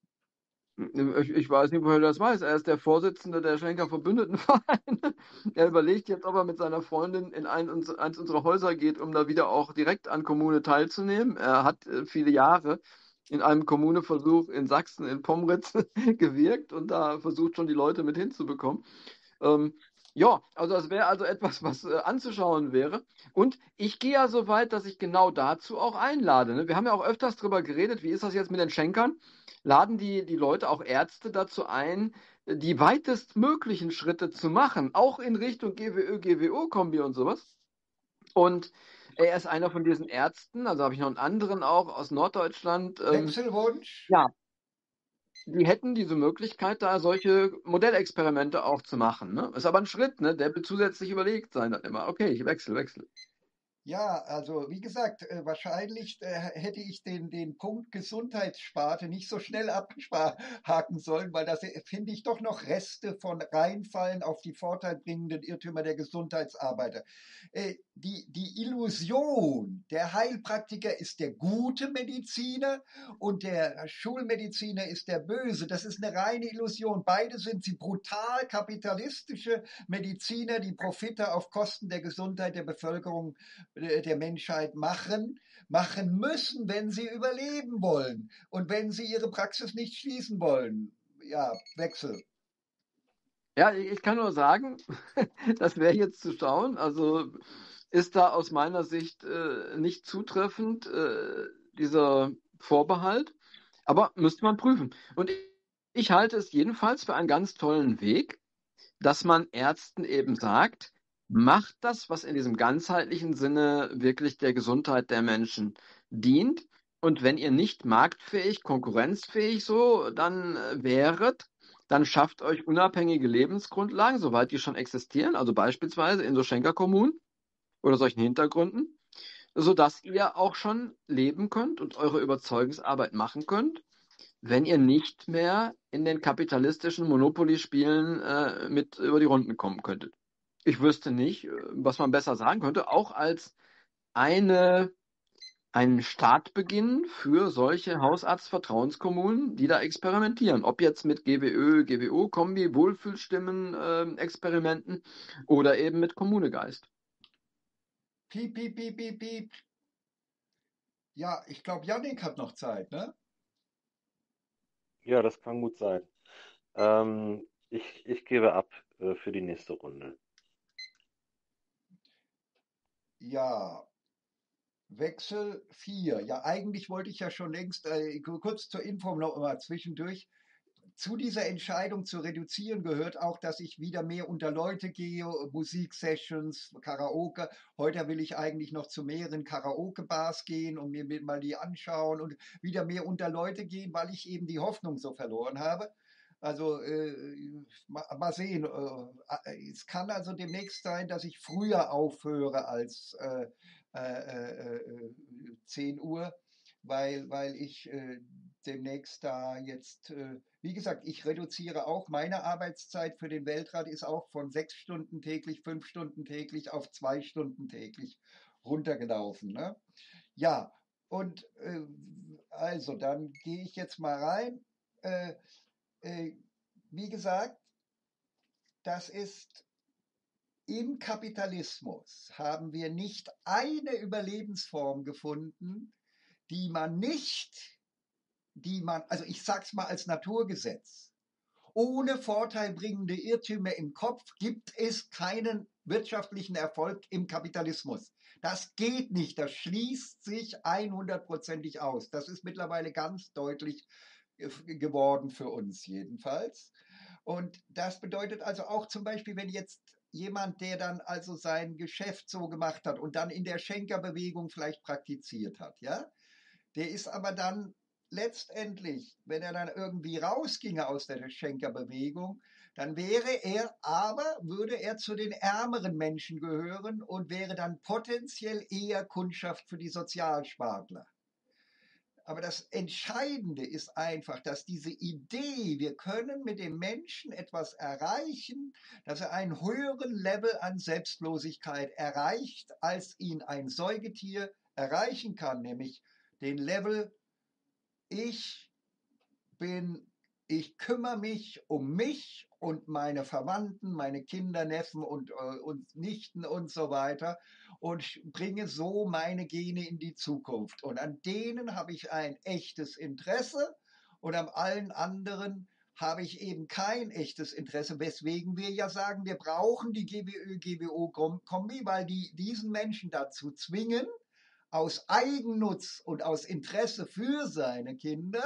Ich weiß nicht, woher du das weiß. Er ist der Vorsitzende der Schenker Verbündetenvereine. Er überlegt jetzt, ob er mit seiner Freundin in eins unserer Häuser geht, um da wieder auch direkt an Kommune teilzunehmen. Er hat viele Jahre in einem Kommuneversuch in Sachsen, in Pomritz, gewirkt und da versucht schon die Leute mit hinzubekommen. Ähm, Ja, also das wäre also etwas, was anzuschauen wäre. Und ich gehe ja so weit, dass ich genau dazu auch einlade. Ne? Wir haben ja auch öfters drüber geredet, wie ist das jetzt mit den Schenkern? Laden die Leute, auch Ärzte dazu ein, die weitestmöglichen Schritte zu machen, auch in Richtung GWÖ, GWO-Kombi und sowas. Und er ist einer von diesen Ärzten, also habe ich noch einen anderen auch aus Norddeutschland. Wechselwunsch? Ja, die hätten diese Möglichkeit, da solche Modellexperimente auch zu machen. Ne? Ist aber ein Schritt, ne? Der will zusätzlich überlegt sein dann immer. Okay, ich wechsle. Ja, also wie gesagt, wahrscheinlich hätte ich den Punkt Gesundheitssparte nicht so schnell abhaken sollen, weil das finde ich doch noch Reste von reinfallen auf die vorteilbringenden Irrtümer der Gesundheitsarbeiter. Die Illusion, der Heilpraktiker ist der gute Mediziner und der Schulmediziner ist der böse, das ist eine reine Illusion. Beide sind sie brutal kapitalistische Mediziner, die Profite auf Kosten der Gesundheit der Bevölkerung der Menschheit machen müssen, wenn sie überleben wollen und wenn sie ihre Praxis nicht schließen wollen. Ja, Wechsel. Ja, ich kann nur sagen, das wäre jetzt zu schauen. Also ist da aus meiner Sicht nicht zutreffend, dieser Vorbehalt. Aber müsste man prüfen. Und ich halte es jedenfalls für einen ganz tollen Weg, dass man Ärzten eben sagt, macht das, was in diesem ganzheitlichen Sinne wirklich der Gesundheit der Menschen dient. Und wenn ihr nicht marktfähig, konkurrenzfähig so dann wäret, dann schafft euch unabhängige Lebensgrundlagen, soweit die schon existieren, also beispielsweise in so Schenkerkommunen oder solchen Hintergründen, sodass ihr auch schon leben könnt und eure Überzeugungsarbeit machen könnt, wenn ihr nicht mehr in den kapitalistischen Monopoly-Spielen mit über die Runden kommen könntet. Ich wüsste nicht, was man besser sagen könnte, auch als eine, einen Startbeginn für solche Hausarztvertrauenskommunen, die da experimentieren. Ob jetzt mit GWÖ, GWO-Kombi, Wohlfühlstimmen, Experimenten oder eben mit Kommunegeist. Piep, piep, piep, piep, piep. Ja, ich glaube, Yannick hat noch Zeit, ne? Ja, das kann gut sein. Ich gebe ab für die nächste Runde. Ja, Wechsel 4. Ja, eigentlich wollte ich ja schon längst, kurz zur Info noch mal zwischendurch. Zu dieser Entscheidung zu reduzieren gehört auch, dass ich wieder mehr unter Leute gehe, Musiksessions, Karaoke. Heute will ich eigentlich noch zu mehreren Karaoke-Bars gehen und mir mal die anschauen und wieder mehr unter Leute gehen, weil ich eben die Hoffnung so verloren habe. Also mal sehen. Es kann also demnächst sein, dass ich früher aufhöre als 10 Uhr, weil ich demnächst da jetzt, wie gesagt, ich reduziere auch meine Arbeitszeit für den Weltrat ist auch von 6 Stunden täglich, 5 Stunden täglich auf 2 Stunden täglich runtergelaufen. Ne? Ja, und also dann gehe ich jetzt mal rein. Äh, äh, wie gesagt, das ist im Kapitalismus haben wir nicht eine Überlebensform gefunden, die man nicht, also ich sage es mal als Naturgesetz, ohne vorteilbringende Irrtümer im Kopf gibt es keinen wirtschaftlichen Erfolg im Kapitalismus. Das geht nicht, das schließt sich 100%ig aus. Das ist mittlerweile ganz deutlich geworden für uns jedenfalls. Und das bedeutet also auch zum Beispiel, wenn jetzt jemand, der dann also sein Geschäft so gemacht hat und dann in der Schenkerbewegung vielleicht praktiziert hat, ja, der ist aber dann letztendlich, wenn er dann irgendwie rausginge aus der Schenkerbewegung, dann würde er zu den ärmeren Menschen gehören und wäre dann potenziell eher Kundschaft für die Sozialspartler. Aber das Entscheidende ist einfach, dass diese Idee, wir können mit dem Menschen etwas erreichen, dass er einen höheren Level an Selbstlosigkeit erreicht, als ihn ein Säugetier erreichen kann, nämlich den Level, ich bin, ich kümmere mich um mich und meine Verwandten, meine Kinder, Neffen und Nichten und so weiter und bringe so meine Gene in die Zukunft. Und an denen habe ich ein echtes Interesse und an allen anderen habe ich eben kein echtes Interesse, weswegen wir ja sagen, wir brauchen die GWO-Kombi, weil die diesen Menschen dazu zwingen, aus Eigennutz und aus Interesse für seine Kinder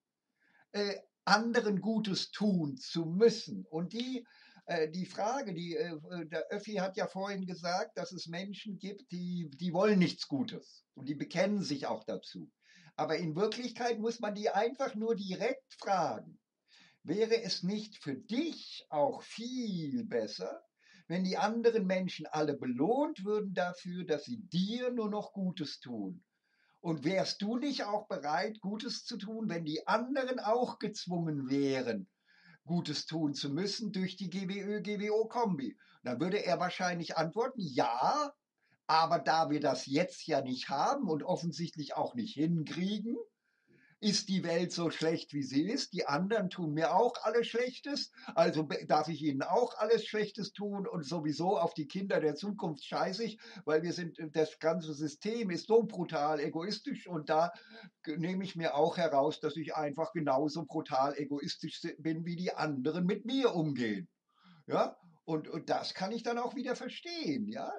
anderen Gutes tun zu müssen. Und die Frage, der Öffi hat ja vorhin gesagt, dass es Menschen gibt, die wollen nichts Gutes und die bekennen sich auch dazu. Aber in Wirklichkeit muss man die einfach nur direkt fragen. Wäre es nicht für dich auch viel besser, wenn die anderen Menschen alle belohnt würden dafür, dass sie dir nur noch Gutes tun? Und wärst du nicht auch bereit, Gutes zu tun, wenn die anderen auch gezwungen wären, Gutes tun zu müssen durch die GWO-Kombi? Dann würde er wahrscheinlich antworten, ja, aber da wir das jetzt ja nicht haben und offensichtlich auch nicht hinkriegen, ist die Welt so schlecht, wie sie ist. Die anderen tun mir auch alles Schlechtes, also darf ich ihnen auch alles Schlechtes tun und sowieso auf die Kinder der Zukunft scheiße ich, weil das ganze System ist so brutal egoistisch und da nehme ich mir auch heraus, dass ich einfach genauso brutal egoistisch bin, wie die anderen mit mir umgehen. Ja, und das kann ich dann auch wieder verstehen, ja.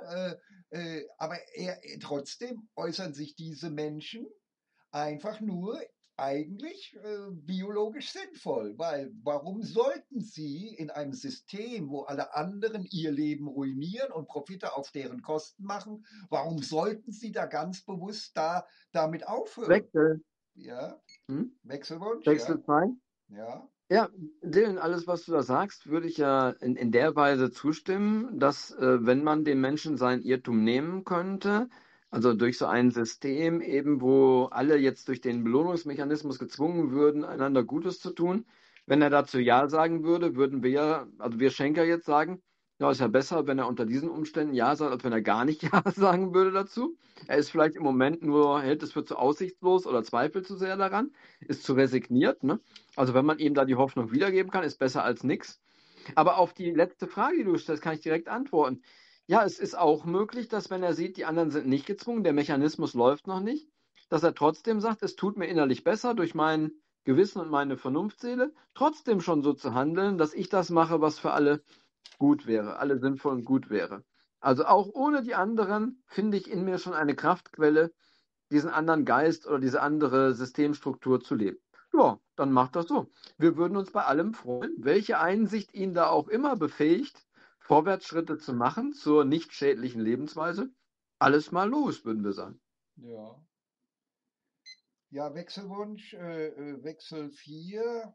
Aber trotzdem äußern sich diese Menschen einfach nur eigentlich biologisch sinnvoll, weil warum sollten sie in einem System, wo alle anderen ihr Leben ruinieren und Profite auf deren Kosten machen, warum sollten sie da ganz bewusst damit aufhören? Wechsel. Ja, Hm? Wechselwunsch, Wechsel 2. ja. Ja, Dylan, alles, was du da sagst, würde ich ja in der Weise zustimmen, dass wenn man dem Menschen sein Irrtum nehmen könnte, also durch so ein System eben, wo alle jetzt durch den Belohnungsmechanismus gezwungen würden, einander Gutes zu tun, wenn er dazu Ja sagen würde, würden wir ja, also wir Schenker jetzt sagen, ja, ist ja besser, wenn er unter diesen Umständen Ja sagt, als wenn er gar nicht Ja sagen würde dazu. Er ist vielleicht im Moment nur, hält es für zu aussichtslos oder zweifelt zu sehr daran, ist zu resigniert, ne? Also wenn man ihm da die Hoffnung wiedergeben kann, ist besser als nichts. Aber auf die letzte Frage, die du stellst, kann ich direkt antworten. Ja, es ist auch möglich, dass wenn er sieht, die anderen sind nicht gezwungen, der Mechanismus läuft noch nicht, dass er trotzdem sagt, es tut mir innerlich besser durch mein Gewissen und meine Vernunftseele, trotzdem schon so zu handeln, dass ich das mache, was für alle gut wäre, alle sinnvoll und gut wäre. Also auch ohne die anderen finde ich in mir schon eine Kraftquelle, diesen anderen Geist oder diese andere Systemstruktur zu leben. Ja, dann macht das so. Wir würden uns bei allem freuen, welche Einsicht ihn da auch immer befähigt, Vorwärtsschritte zu machen zur nicht schädlichen Lebensweise. Alles mal los, würden wir sagen. Ja. Ja, Wechselwunsch, Wechsel 4.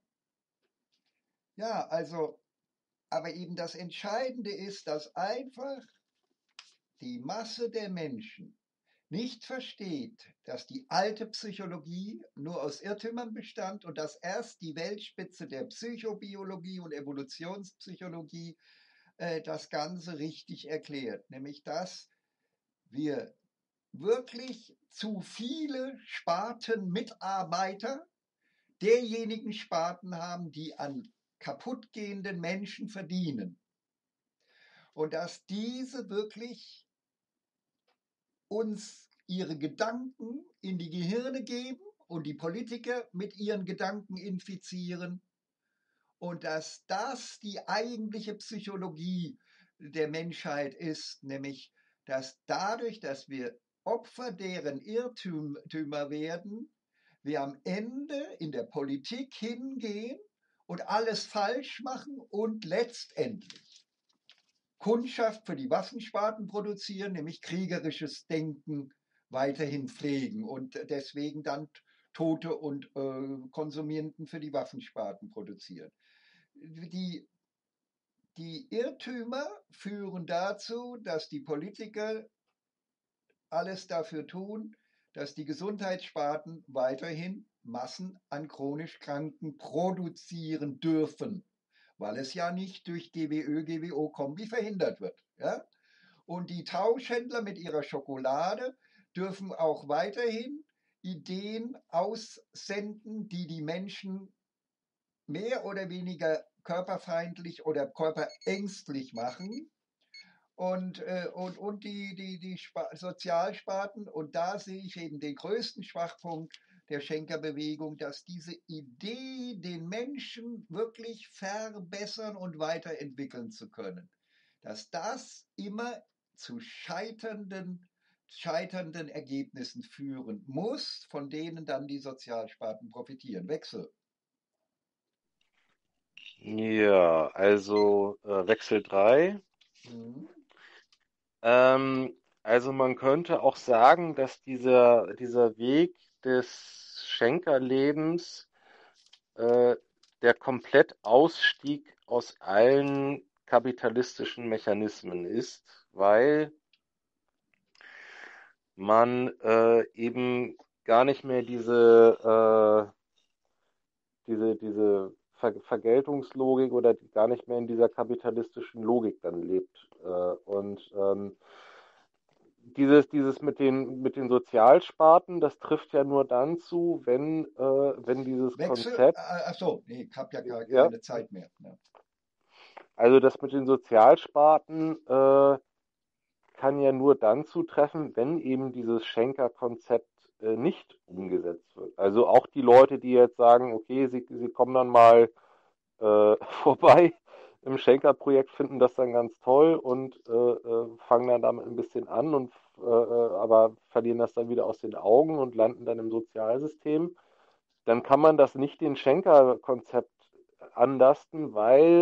Ja, also, aber eben das Entscheidende ist, dass einfach die Masse der Menschen nicht versteht, dass die alte Psychologie nur aus Irrtümern bestand und dass erst die Weltspitze der Psychobiologie und Evolutionspsychologie das Ganze richtig erklärt, nämlich dass wir wirklich zu viele Spartenmitarbeiter derjenigen Sparten haben, die an kaputtgehenden Menschen verdienen. Und dass diese wirklich uns ihre Gedanken in die Gehirne geben und die Politiker mit ihren Gedanken infizieren und dass das die eigentliche Psychologie der Menschheit ist, nämlich dass dadurch, dass wir Opfer deren Irrtümer werden, wir am Ende in der Politik hingehen und alles falsch machen und letztendlich Kundschaft für die Waffensparten produzieren, nämlich kriegerisches Denken weiterhin pflegen und deswegen dann Tote und Konsumierenden für die Waffensparten produzieren. Die Irrtümer führen dazu, dass die Politiker alles dafür tun, dass die Gesundheitssparten weiterhin Massen an chronisch Kranken produzieren dürfen, weil es ja nicht durch GWO-Kombi verhindert wird. Ja? Und die Tauschhändler mit ihrer Schokolade dürfen auch weiterhin Ideen aussenden, die die Menschen mehr oder weniger körperfeindlich oder körperängstlich machen. Und die Sozialsparten, und da sehe ich eben den größten Schwachpunkt, der Schenkerbewegung, dass diese Idee, den Menschen wirklich verbessern und weiterentwickeln zu können, dass das immer zu scheiternden Ergebnissen führen muss, von denen dann die Sozialsparten profitieren. Wechsel. Ja, also Wechsel 3. Mhm. Also man könnte auch sagen, dass dieser Weg des Schenkerlebens äh, der Komplettausstieg aus allen kapitalistischen Mechanismen ist, weil man eben gar nicht mehr diese Vergeltungslogik oder gar nicht mehr in dieser kapitalistischen Logik dann lebt. Dieses mit den Sozialsparten, das trifft ja nur dann zu, wenn dieses Wechsel? Konzept, Achso, nee, ich habe ja gar ja, keine Zeit mehr. Ja. also das mit den Sozialsparten kann ja nur dann zutreffen, wenn eben dieses Schenker-Konzept nicht umgesetzt wird. Also auch die Leute, die jetzt sagen, okay, sie kommen dann mal vorbei im Schenker-Projekt, finden das dann ganz toll und fangen dann damit ein bisschen an und aber verlieren das dann wieder aus den Augen und landen dann im Sozialsystem. Dann kann man das nicht dem Schenker-Konzept anlasten,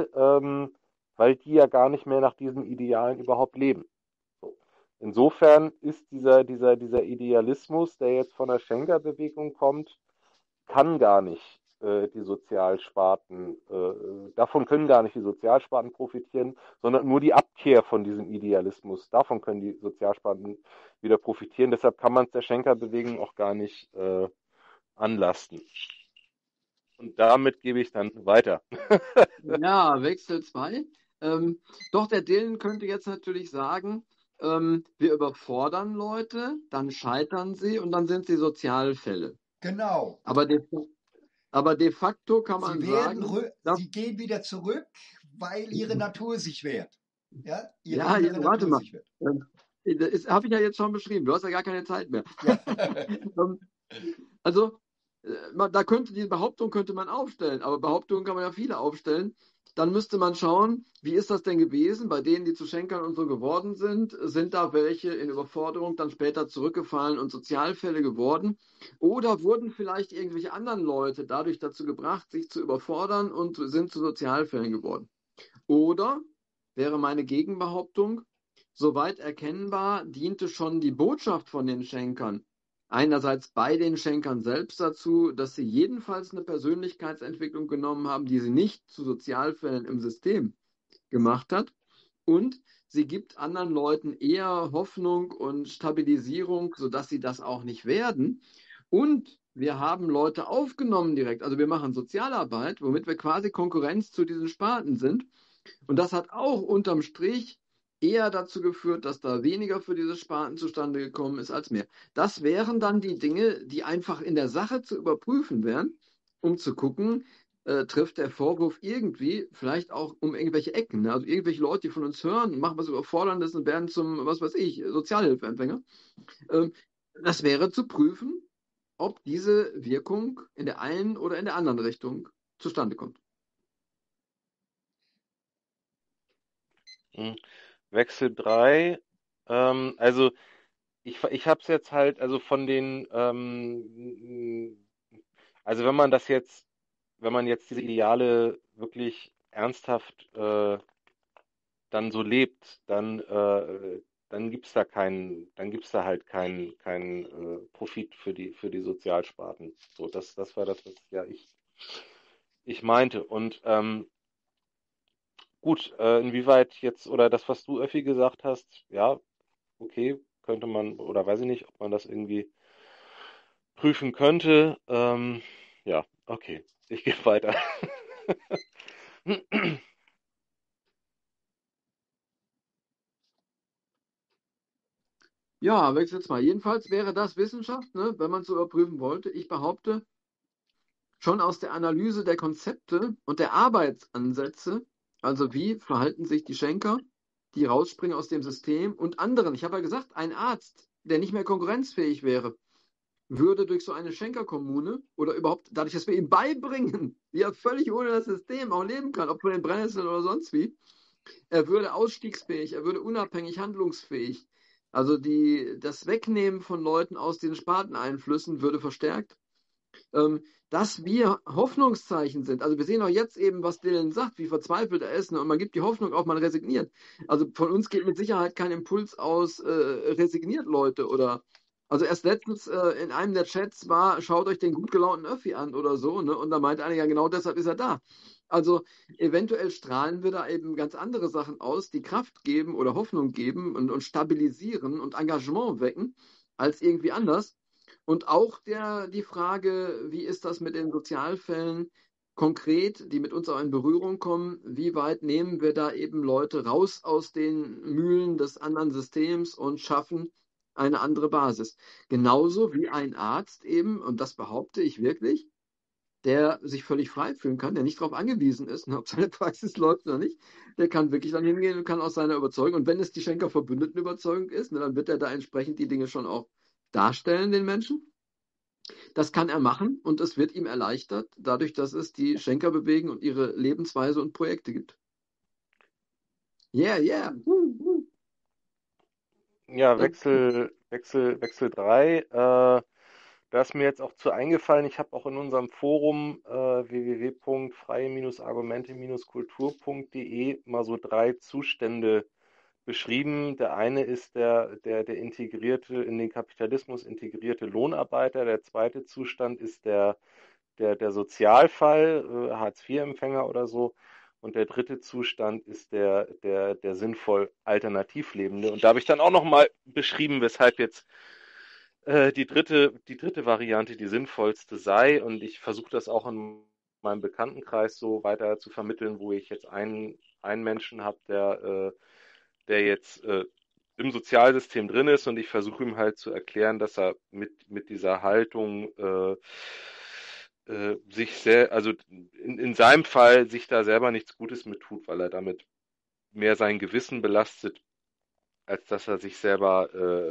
weil die ja gar nicht mehr nach diesen Idealen überhaupt leben. So. Insofern ist dieser Idealismus, der jetzt von der Schenker-Bewegung kommt, kann gar nicht die Sozialsparten, davon können gar nicht die Sozialsparten profitieren, sondern nur die Abkehr von diesem Idealismus. Davon können die Sozialsparten wieder profitieren. Deshalb kann man es der Schenkerbewegung auch gar nicht anlasten. Und damit gebe ich dann weiter. Ja, Wechsel 2. Doch der Dylan könnte jetzt natürlich sagen, wir überfordern Leute, dann scheitern sie und dann sind sie Sozialfälle. Genau. Aber de facto kann man sagen, dass, Sie gehen wieder zurück, weil ihre Natur sich wehrt. Ja, ihre ja, innere warte Natur mal. sich wehrt. Das habe ich ja jetzt schon beschrieben. Du hast ja gar keine Zeit mehr. Ja. Ähm, Also, die Behauptung könnte man aufstellen, aber Behauptungen kann man ja viele aufstellen. Dann müsste man schauen, wie ist das denn gewesen bei denen, die zu Schenkern und so geworden sind? Sind da welche in Überforderung dann später zurückgefallen und Sozialfälle geworden? Oder wurden vielleicht irgendwelche anderen Leute dadurch dazu gebracht, sich zu überfordern und sind zu Sozialfällen geworden? Oder wäre meine Gegenbehauptung, soweit erkennbar, diente schon die Botschaft von den Schenkern einerseits bei den Schenkern selbst dazu, dass sie jedenfalls eine Persönlichkeitsentwicklung genommen haben, die sie nicht zu Sozialfällen im System gemacht hat. Und sie gibt anderen Leuten eher Hoffnung und Stabilisierung, sodass sie das auch nicht werden. Und wir haben Leute aufgenommen direkt. Also wir machen Sozialarbeit, womit wir quasi Konkurrenz zu diesen Sparten sind. Und das hat auch unterm Strich eher dazu geführt, dass da weniger für diese Sparten zustande gekommen ist als mehr. Das wären dann die Dinge, die einfach in der Sache zu überprüfen wären, um zu gucken, trifft der Vorwurf irgendwie, vielleicht auch um irgendwelche Ecken, ne? Also irgendwelche Leute, die von uns hören, machen was Überforderndes und werden zum, was weiß ich, Sozialhilfeempfänger. Ähm, Das wäre zu prüfen, ob diese Wirkung in der einen oder in der anderen Richtung zustande kommt. Wechsel 3. Also ich habe es jetzt halt, also also wenn man jetzt diese Ideale wirklich ernsthaft dann so lebt, dann gibt's da halt keinen Profit für die Sozialsparten. So, das war das, was ja ich meinte. Und gut, inwieweit jetzt, oder das, was du, Öffi, gesagt hast, ja, okay, könnte man, oder weiß ich nicht, ob man das irgendwie prüfen könnte. Ja, okay, ich gehe weiter. Ja, wechselt's mal. Jedenfalls wäre das Wissenschaft, ne, wenn man es so überprüfen wollte. Ich behaupte, schon aus der Analyse der Konzepte und der Arbeitsansätze, also wie verhalten sich die Schenker, die rausspringen aus dem System und anderen. Ich habe ja gesagt, ein Arzt, der nicht mehr konkurrenzfähig wäre, würde durch so eine Schenkerkommune oder überhaupt dadurch, dass wir ihm beibringen, wie er völlig ohne das System auch leben kann, ob von den Brennnesseln oder sonst wie, er würde ausstiegsfähig, er würde unabhängig handlungsfähig. Also das Wegnehmen von Leuten aus den Sparteneinflüssen würde verstärkt. Dass wir Hoffnungszeichen sind. Also wir sehen auch jetzt eben, was Dylan sagt, wie verzweifelt er ist. Ne? Und man gibt die Hoffnung auf, man resigniert. Also von uns geht mit Sicherheit kein Impuls aus, resigniert Leute oder. Also erst letztens in einem der Chats war, schaut euch den gut gelaunten Öffi an oder so, ne? Und da meinte einer, ja genau deshalb ist er da. Also eventuell strahlen wir da eben ganz andere Sachen aus, die Kraft geben oder Hoffnung geben und stabilisieren und Engagement wecken, als irgendwie anders. Und auch die Frage, wie ist das mit den Sozialfällen konkret, die mit uns auch in Berührung kommen? Wie weit nehmen wir da eben Leute raus aus den Mühlen des anderen Systems und schaffen eine andere Basis? Genauso wie ein Arzt eben, und das behaupte ich wirklich, der sich völlig frei fühlen kann, der nicht darauf angewiesen ist, ne, ob seine Praxis läuft oder nicht, der kann wirklich dann hingehen und kann aus seiner Überzeugung, und wenn es die Schenker-Verbündeten-Überzeugung ist, ne, dann wird er da entsprechend die Dinge schon auch darstellen, den Menschen. Das kann er machen und es wird ihm erleichtert, dadurch, dass es die Schenker bewegen und ihre Lebensweise und Projekte gibt. Yeah, yeah. Ja, Wechsel 3. Da ist mir jetzt auch zu eingefallen, ich habe auch in unserem Forum www.freie-argumente-kultur.de mal so 3 Zustände beschrieben. Der eine ist der integrierte, in den Kapitalismus integrierte Lohnarbeiter. Der zweite Zustand ist der Sozialfall, Hartz-IV-Empfänger oder so. Und der dritte Zustand ist der sinnvoll Alternativlebende. Und da habe ich dann auch nochmal beschrieben, weshalb jetzt die dritte Variante die sinnvollste sei. Und ich versuche das auch in meinem Bekanntenkreis so weiter zu vermitteln, wo ich jetzt einen Menschen habe, der jetzt im Sozialsystem drin ist, und ich versuche ihm halt zu erklären, dass er mit dieser Haltung also in seinem Fall sich da selber nichts Gutes mit tut, weil er damit mehr sein Gewissen belastet, als dass er sich selber,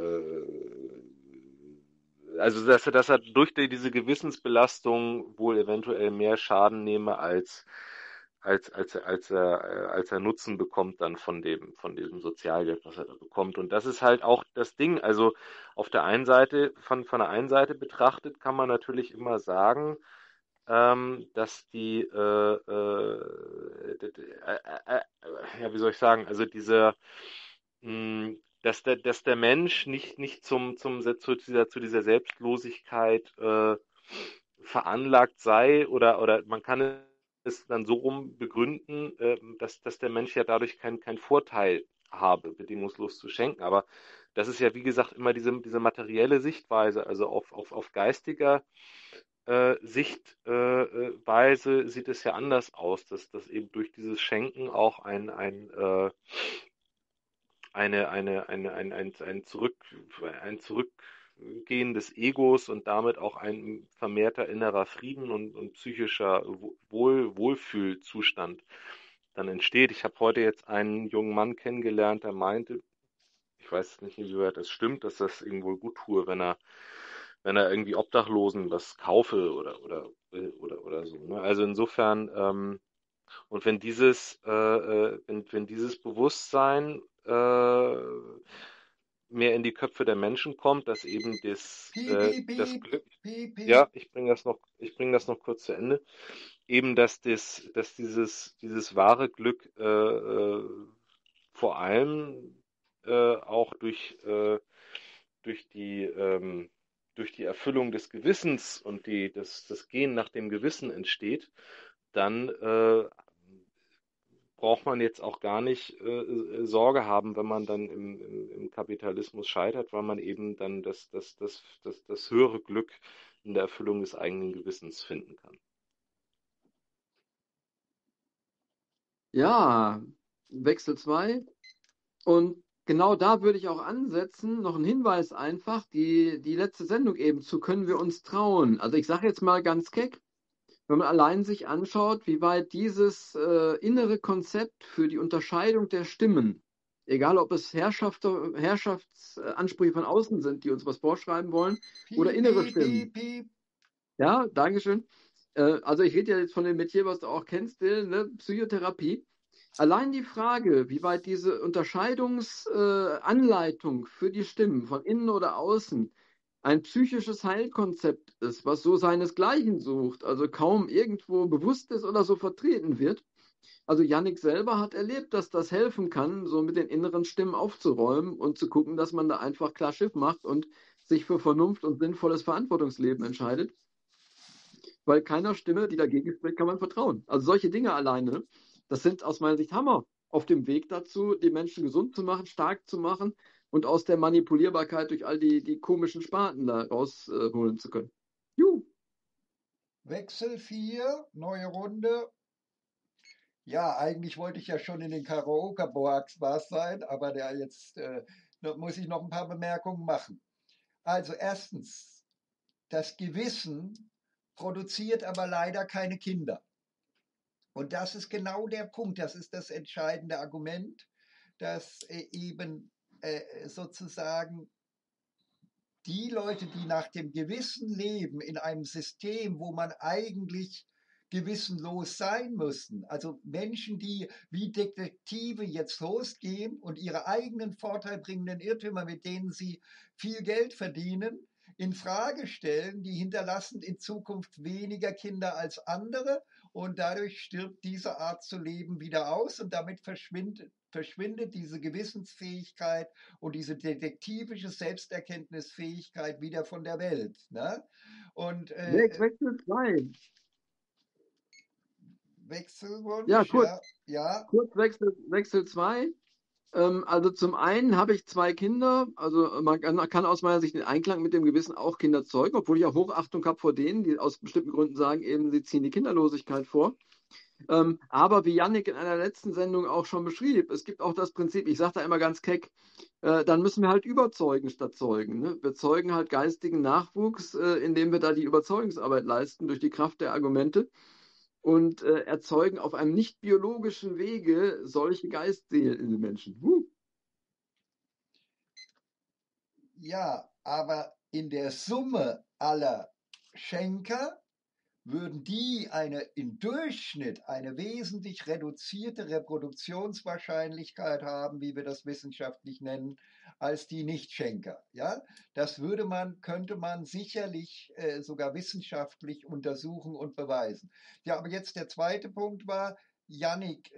also dass er durch diese Gewissensbelastung wohl eventuell mehr Schaden nehme, als er Nutzen bekommt dann von diesem Sozialgeld, was er da bekommt. Und das ist halt auch das Ding. Also auf der einen Seite, von der einen Seite betrachtet, kann man natürlich immer sagen, dass ja, wie soll ich sagen, also dass der Mensch nicht zu dieser Selbstlosigkeit veranlagt sei, oder man kann es dann so rum begründen, dass der Mensch ja dadurch keinen Vorteil habe, bedingungslos zu schenken. Aber das ist ja, wie gesagt, immer diese materielle Sichtweise, also auf geistiger Sichtweise sieht es ja anders aus, dass eben durch dieses Schenken auch ein Zurückgehen des Egos und damit auch ein vermehrter innerer Frieden und psychischer Wohlfühlzustand dann entsteht. Ich habe heute jetzt einen jungen Mann kennengelernt, der meinte, ich weiß nicht, inwieweit das stimmt, dass das ihm wohl gut tue, wenn er irgendwie Obdachlosen was kaufe oder so. Ne? Also insofern, und wenn dieses Bewusstsein mehr in die Köpfe der Menschen kommt, dass eben Piep, piep, das piep, Glück, piep, ja, piep. ich bring das noch kurz zu Ende, eben dass dieses wahre Glück vor allem auch durch die, ähm, durch die Erfüllung des Gewissens und das Gehen nach dem Gewissen entsteht, dann braucht man jetzt auch gar nicht Sorge haben, wenn man dann im Kapitalismus scheitert, weil man eben dann das höhere Glück in der Erfüllung des eigenen Gewissens finden kann. Ja, Wechsel 2. Und genau da würde ich auch ansetzen, noch ein Hinweis einfach, die letzte Sendung eben zu können wir uns trauen. Also ich sage jetzt mal ganz keck, wenn man allein sich anschaut, wie weit dieses innere Konzept für die Unterscheidung der Stimmen Egal, ob es Herrschaftsansprüche von außen sind, die uns was vorschreiben wollen, oder Piep, innere piep, Stimmen. piep, piep. Ja, Dankeschön. Also ich rede ja jetzt von dem Metier, was du auch kennst, Dylan, ne? Psychotherapie. Allein die Frage, wie weit diese Unterscheidungsanleitung für die Stimmen von innen oder außen ein psychisches Heilkonzept ist, was so seinesgleichen sucht, also kaum irgendwo bewusst ist oder so vertreten wird. Also Yannick selber hat erlebt, dass das helfen kann, so mit den inneren Stimmen aufzuräumen und zu gucken, dass man da einfach klar Schiff macht und sich für Vernunft und sinnvolles Verantwortungsleben entscheidet. Weil keiner Stimme, die dagegen spricht, kann man vertrauen. Also solche Dinge alleine, das sind aus meiner Sicht Hammer auf dem Weg dazu, die Menschen gesund zu machen, stark zu machen und aus der Manipulierbarkeit durch all die komischen Sparten da rausholen zu können. Juhu. Wechsel 4, neue Runde. Ja, eigentlich wollte ich ja schon in den Karaoke-Box sein, aber muss ich noch ein paar Bemerkungen machen. Also erstens, das Gewissen produziert aber leider keine Kinder. Und das ist genau der Punkt, das ist das entscheidende Argument, dass eben sozusagen die Leute, die nach dem Gewissen leben, in einem System, wo man eigentlich gewissenlos sein müssen. Also Menschen, die wie Detektive jetzt losgehen und ihre eigenen vorteilbringenden Irrtümer, mit denen sie viel Geld verdienen, in Frage stellen, die hinterlassen in Zukunft weniger Kinder als andere und dadurch stirbt diese Art zu leben wieder aus und damit verschwindet diese Gewissensfähigkeit und diese detektivische Selbsterkenntnisfähigkeit wieder von der Welt. Ne? Und Wechsel 2. Ja, Wechselwunsch, kurz, ja, ja, kurz Wechsel 2. Also zum einen habe ich zwei Kinder, also man kann aus meiner Sicht den Einklang mit dem Gewissen auch Kinder zeugen, obwohl ich auch Hochachtung habe vor denen, die aus bestimmten Gründen sagen, eben sie ziehen die Kinderlosigkeit vor. Aber wie Yannick in einer letzten Sendung auch schon beschrieb, es gibt auch das Prinzip, ich sage da immer ganz keck, dann müssen wir halt überzeugen statt zeugen. Ne? Wir zeugen halt geistigen Nachwuchs, indem wir da die Überzeugungsarbeit leisten durch die Kraft der Argumente und erzeugen auf einem nicht biologischen Wege solche Geistseelen in den Menschen. ja, aber in der Summe aller Schenker würden die im Durchschnitt eine wesentlich reduzierte Reproduktionswahrscheinlichkeit haben, wie wir das wissenschaftlich nennen, als die Nichtschenker. Ja, könnte man sicherlich sogar wissenschaftlich untersuchen und beweisen. Ja, aber jetzt der zweite Punkt war, Yannick,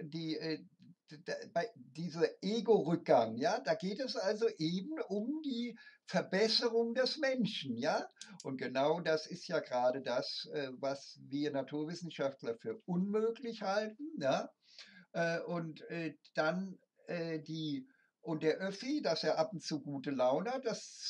dieser Ego-Rückgang, ja, da geht es also eben um die Verbesserung des Menschen, ja, und genau das ist ja gerade das, was wir Naturwissenschaftler für unmöglich halten. Ja? Und dann die und der Öffi, dass er ab und zu gute Laune hat,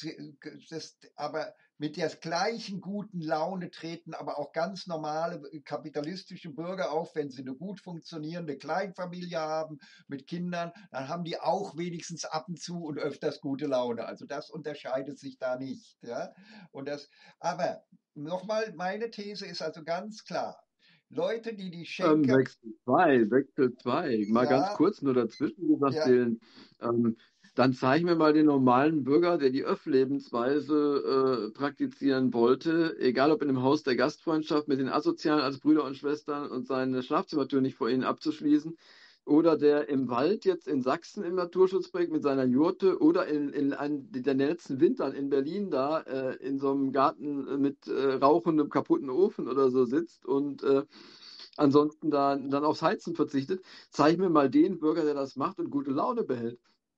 aber mit der gleichen guten Laune treten aber auch ganz normale kapitalistische Bürger auf, wenn sie eine gut funktionierende Kleinfamilie haben mit Kindern, dann haben die auch wenigstens ab und zu und öfters gute Laune. Also das unterscheidet sich da nicht. Ja? Aber nochmal, meine These ist also ganz klar. Leute, die die Schenker, Wechsel 2. Mal ganz ja, kurz nur dazwischen gesagt, ja, Dylan. Dann zeig mir mal den normalen Bürger, der die Öff-Lebensweise praktizieren wollte, egal ob in einem Haus der Gastfreundschaft mit den Asozialen als Brüder und Schwestern und seine Schlafzimmertür nicht vor ihnen abzuschließen, oder der im Wald jetzt in Sachsen im Naturschutzprojekt mit seiner Jurte oder in den letzten Wintern in Berlin da in so einem Garten mit rauchendem, kaputten Ofen oder so sitzt und ansonsten dann aufs Heizen verzichtet. Zeig mir mal den Bürger, der das macht und gute Laune behält.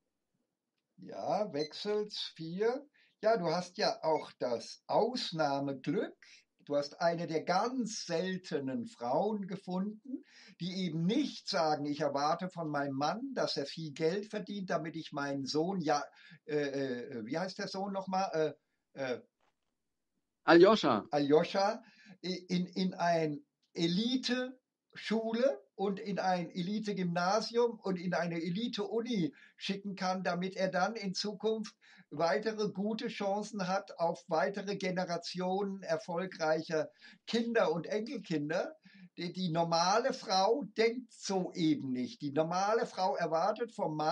ja, Wechsels 4. Ja, du hast ja auch das Ausnahmeglück. Du hast eine der ganz seltenen Frauen gefunden, die eben nicht sagen, ich erwarte von meinem Mann, dass er viel Geld verdient, damit ich meinen Sohn, ja, wie heißt der Sohn nochmal? Aljoscha. Aljoscha in ein Elite-Schule und in ein Elite-Gymnasium und in eine Elite-Uni schicken kann, damit er dann in Zukunft weitere gute Chancen hat auf weitere Generationen erfolgreicher Kinder und Enkelkinder. Die normale Frau denkt so eben nicht. Die normale Frau erwartet vom Mann,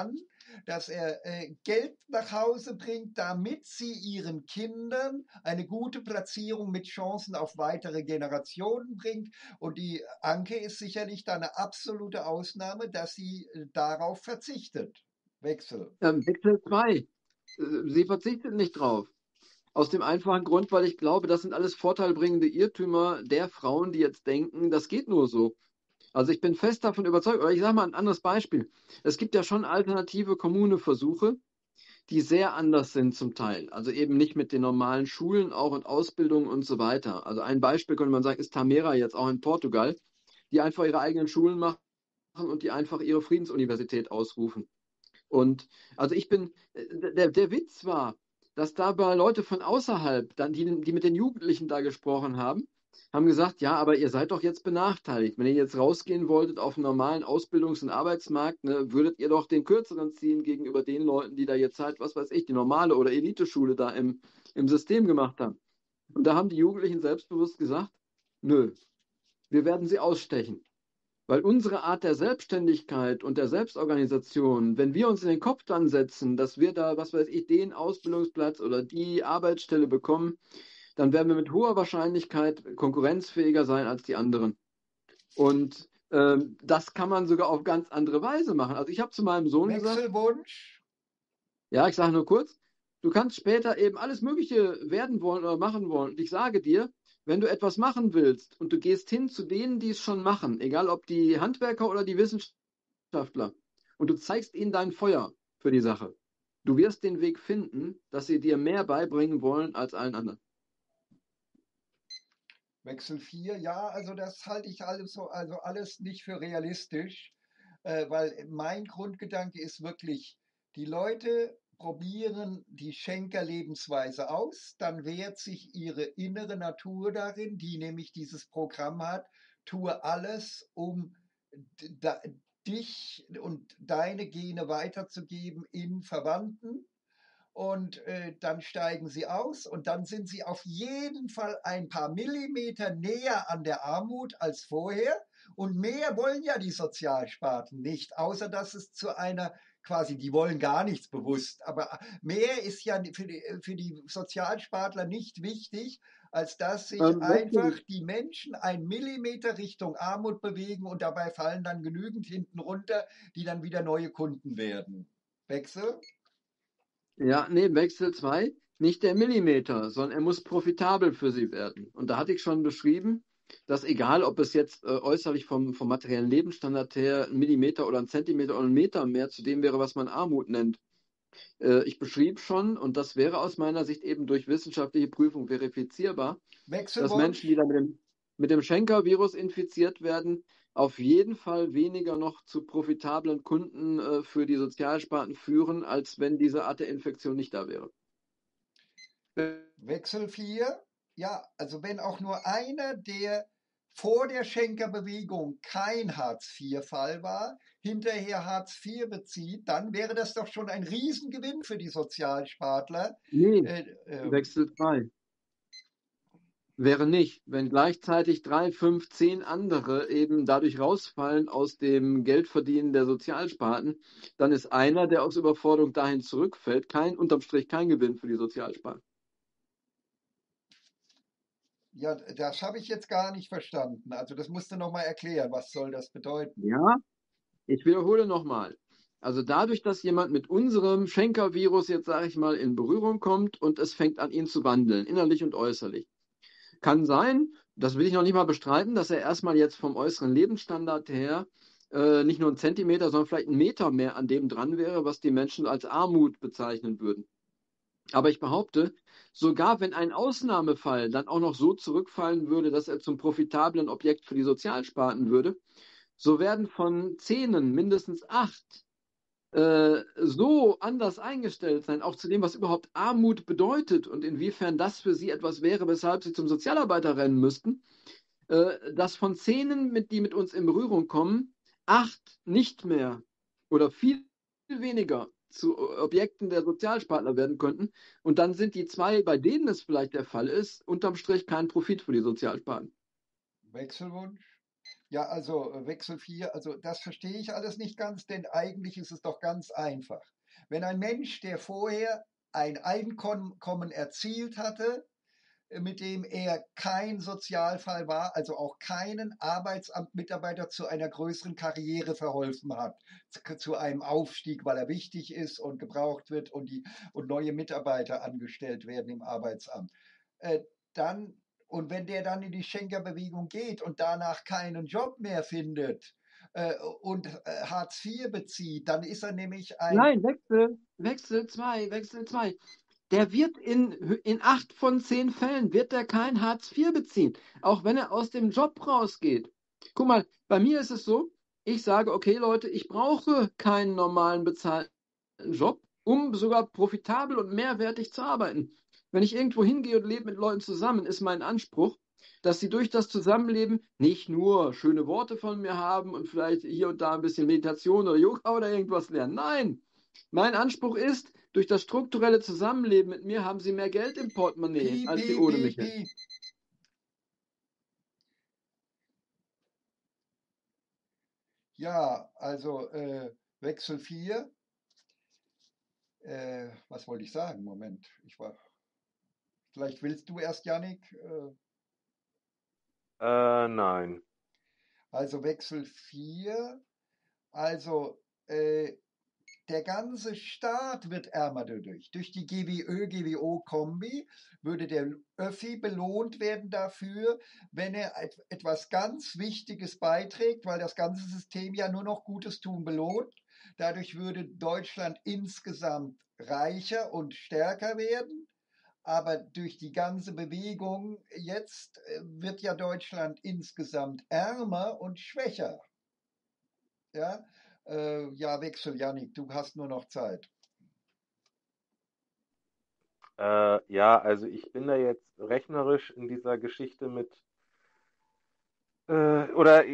dass er Geld nach Hause bringt, damit sie ihren Kindern eine gute Platzierung mit Chancen auf weitere Generationen bringt. Und die Anke ist sicherlich da eine absolute Ausnahme, dass sie darauf verzichtet. Wechsel. Wechsel 2. Sie verzichtet nicht drauf. Aus dem einfachen Grund, weil ich glaube, das sind alles vorteilbringende Irrtümer der Frauen, die jetzt denken, das geht nur so. Also ich bin fest davon überzeugt, oder ich sage mal ein anderes Beispiel. Es gibt ja schon alternative Kommuneversuche, die sehr anders sind zum Teil. Also eben nicht mit den normalen Schulen auch und Ausbildungen und so weiter. Also ein Beispiel könnte man sagen, ist Tamera jetzt auch in Portugal, die einfach ihre eigenen Schulen machen und die einfach ihre Friedensuniversität ausrufen. Und also der Witz war, dass dabei Leute von außerhalb, dann die mit den Jugendlichen da gesprochen haben gesagt, ja, aber ihr seid doch jetzt benachteiligt. Wenn ihr jetzt rausgehen wolltet auf einen normalen Ausbildungs- und Arbeitsmarkt, ne, würdet ihr doch den Kürzeren ziehen gegenüber den Leuten, die da jetzt halt, was weiß ich, die normale oder Eliteschule da im System gemacht haben. Und da haben die Jugendlichen selbstbewusst gesagt, nö, wir werden sie ausstechen. Weil unsere Art der Selbstständigkeit und der Selbstorganisation, wenn wir uns in den Kopf dann setzen, dass wir da, was weiß ich, den Ausbildungsplatz oder die Arbeitsstelle bekommen, dann werden wir mit hoher Wahrscheinlichkeit konkurrenzfähiger sein als die anderen. Und das kann man sogar auf ganz andere Weise machen. Also ich habe zu meinem Sohn gesagt, Wechselwunsch. ja, ich sage nur kurz, du kannst später eben alles Mögliche werden wollen oder machen wollen. Und ich sage dir, wenn du etwas machen willst und du gehst hin zu denen, die es schon machen, egal ob die Handwerker oder die Wissenschaftler, und du zeigst ihnen dein Feuer für die Sache, du wirst den Weg finden, dass sie dir mehr beibringen wollen als allen anderen. Wechsel 4, ja, also das halte ich alles so, also alles nicht für realistisch, weil mein Grundgedanke ist wirklich, die Leute probieren die Schenker-Lebensweise aus, dann wehrt sich ihre innere Natur darin, die nämlich dieses Programm hat, tue alles, um da, dich und deine Gene weiterzugeben in Verwandten und dann steigen sie aus und dann sind sie auf jeden Fall ein paar Millimeter näher an der Armut als vorher. Und mehr wollen ja die Sozialsparten nicht, außer dass es zu einer quasi, die wollen gar nichts bewusst, aber mehr ist ja für die Sozialspartler nicht wichtig, als dass sich einfach die Menschen ein Millimeter Richtung Armut bewegen und dabei fallen dann genügend hinten runter, die dann wieder neue Kunden werden. Wechsel? Ja, nee, Wechsel 2, nicht der Millimeter, sondern er muss profitabel für sie werden. Und da hatte ich schon beschrieben, dass egal, ob es jetzt äußerlich vom materiellen Lebensstandard her ein Millimeter oder ein Zentimeter oder ein Meter mehr zu dem wäre, was man Armut nennt. Ich beschrieb schon, und das wäre aus meiner Sicht eben durch wissenschaftliche Prüfung verifizierbar, dass Menschen, die Wechselwunsch? dann mit dem Schenker-Virus infiziert werden, auf jeden Fall weniger noch zu profitablen Kunden für die Sozialsparten führen, als wenn diese Art der Infektion nicht da wäre. Wechsel 4? Ja, also wenn auch nur einer, der vor der Schenkerbewegung kein Hartz-IV-Fall war, hinterher Hartz IV bezieht, dann wäre das doch schon ein Riesengewinn für die Sozialspartler. Nee, Äh, äh, Wechsel 2. Wäre nicht, wenn gleichzeitig 3, 5, 10 andere eben dadurch rausfallen aus dem Geldverdienen der Sozialsparten, dann ist einer, der aus Überforderung dahin zurückfällt, unterm Strich kein Gewinn für die Sozialsparten. ja, das habe ich jetzt gar nicht verstanden. Also das musst du nochmal erklären. Was soll das bedeuten? Ja, ich wiederhole nochmal. Also dadurch, dass jemand mit unserem Schenker-Virus jetzt, sage ich mal, in Berührung kommt und es fängt an, ihn zu wandeln, innerlich und äußerlich. Kann sein, das will ich noch nicht mal bestreiten, dass er erstmal jetzt vom äußeren Lebensstandard her nicht nur einen Zentimeter, sondern vielleicht einen Meter mehr an dem dran wäre, was die Menschen als Armut bezeichnen würden. Aber ich behaupte, sogar wenn ein Ausnahmefall dann auch noch so zurückfallen würde, dass er zum profitablen Objekt für die Sozialsparten würde, so werden von 10 mindestens 8 so anders eingestellt sein, auch zu dem, was überhaupt Armut bedeutet und inwiefern das für sie etwas wäre, weshalb sie zum Sozialarbeiter rennen müssten, dass von 10, die mit uns in Berührung kommen, 8 nicht mehr oder viel weniger zu Objekten der Sozialspartner werden könnten. Und dann sind die 2, bei denen es vielleicht der Fall ist, unterm Strich kein Profit für die Sozialsparten. Wechselwunsch? Ja, also Wechsel 4, also das verstehe ich alles nicht ganz, denn eigentlich ist es doch ganz einfach. Wenn ein Mensch, der vorher ein Einkommen erzielt hatte, mit dem er kein Sozialfall war, also auch keinen Arbeitsamtmitarbeiter zu einer größeren Karriere verholfen hat, zu einem Aufstieg, weil er wichtig ist und gebraucht wird und neue Mitarbeiter angestellt werden im Arbeitsamt. Dann, und wenn der dann in die Schenkerbewegung geht und danach keinen Job mehr findet und Hartz IV bezieht, dann ist er nämlich Nein, Wechsel 2. Der wird in 8 von 10 Fällen wird der kein Hartz IV beziehen, auch wenn er aus dem Job rausgeht. Guck mal, bei mir ist es so, ich sage, okay, Leute, ich brauche keinen normalen bezahlten Job, um sogar profitabel und mehrwertig zu arbeiten. Wenn ich irgendwo hingehe und lebe mit Leuten zusammen, ist mein Anspruch, dass sie durch das Zusammenleben nicht nur schöne Worte von mir haben und vielleicht hier und da ein bisschen Meditation oder Yoga oder irgendwas lernen. Nein, mein Anspruch ist, durch das strukturelle Zusammenleben mit mir haben sie mehr Geld im Portemonnaie, Piep, als sie piep, ohne mich piep, hätten. piep. Ja, also Wechsel 4. Was wollte ich sagen? Moment, vielleicht willst du erst, Jannik. Nein. Also Wechsel 4. Also der ganze Staat wird ärmer dadurch. Durch die GWO-Kombi würde der Öffi belohnt werden dafür, wenn er etwas ganz Wichtiges beiträgt, weil das ganze System ja nur noch Gutes tun belohnt. Dadurch würde Deutschland insgesamt reicher und stärker werden. Aber durch die ganze Bewegung jetzt wird ja Deutschland insgesamt ärmer und schwächer. Ja, ja, Wechsel, Jannik, du hast nur noch Zeit. Ja, also ich bin da jetzt rechnerisch in dieser Geschichte mit, oder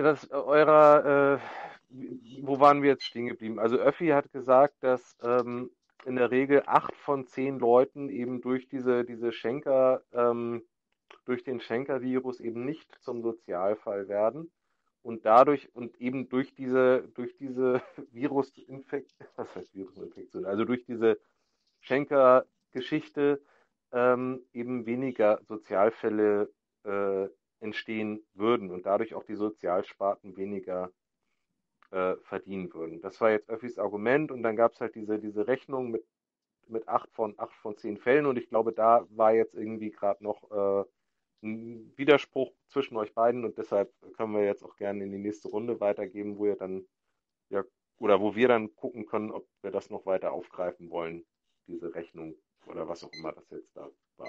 wo waren wir jetzt stehen geblieben? Also Öffi hat gesagt, dass in der Regel 8 von 10 Leuten eben durch durch den Schenker-Virus eben nicht zum Sozialfall werden und dadurch und eben durch diese Virusinfektion, was heißt Virusinfektion? Also durch diese Schenker-Geschichte eben weniger Sozialfälle äh, entstehen würden und dadurch auch die Sozialsparten weniger verdienen würden. Das war jetzt Öffis Argument und dann gab es halt diese Rechnung mit 8 von 10 Fällen und ich glaube, da war jetzt irgendwie gerade noch ein Widerspruch zwischen euch beiden und deshalb können wir jetzt auch gerne in die nächste Runde weitergeben, wo ihr dann, ja, oder wo wir dann gucken können, ob wir das noch weiter aufgreifen wollen, diese Rechnung oder was auch immer das jetzt da war.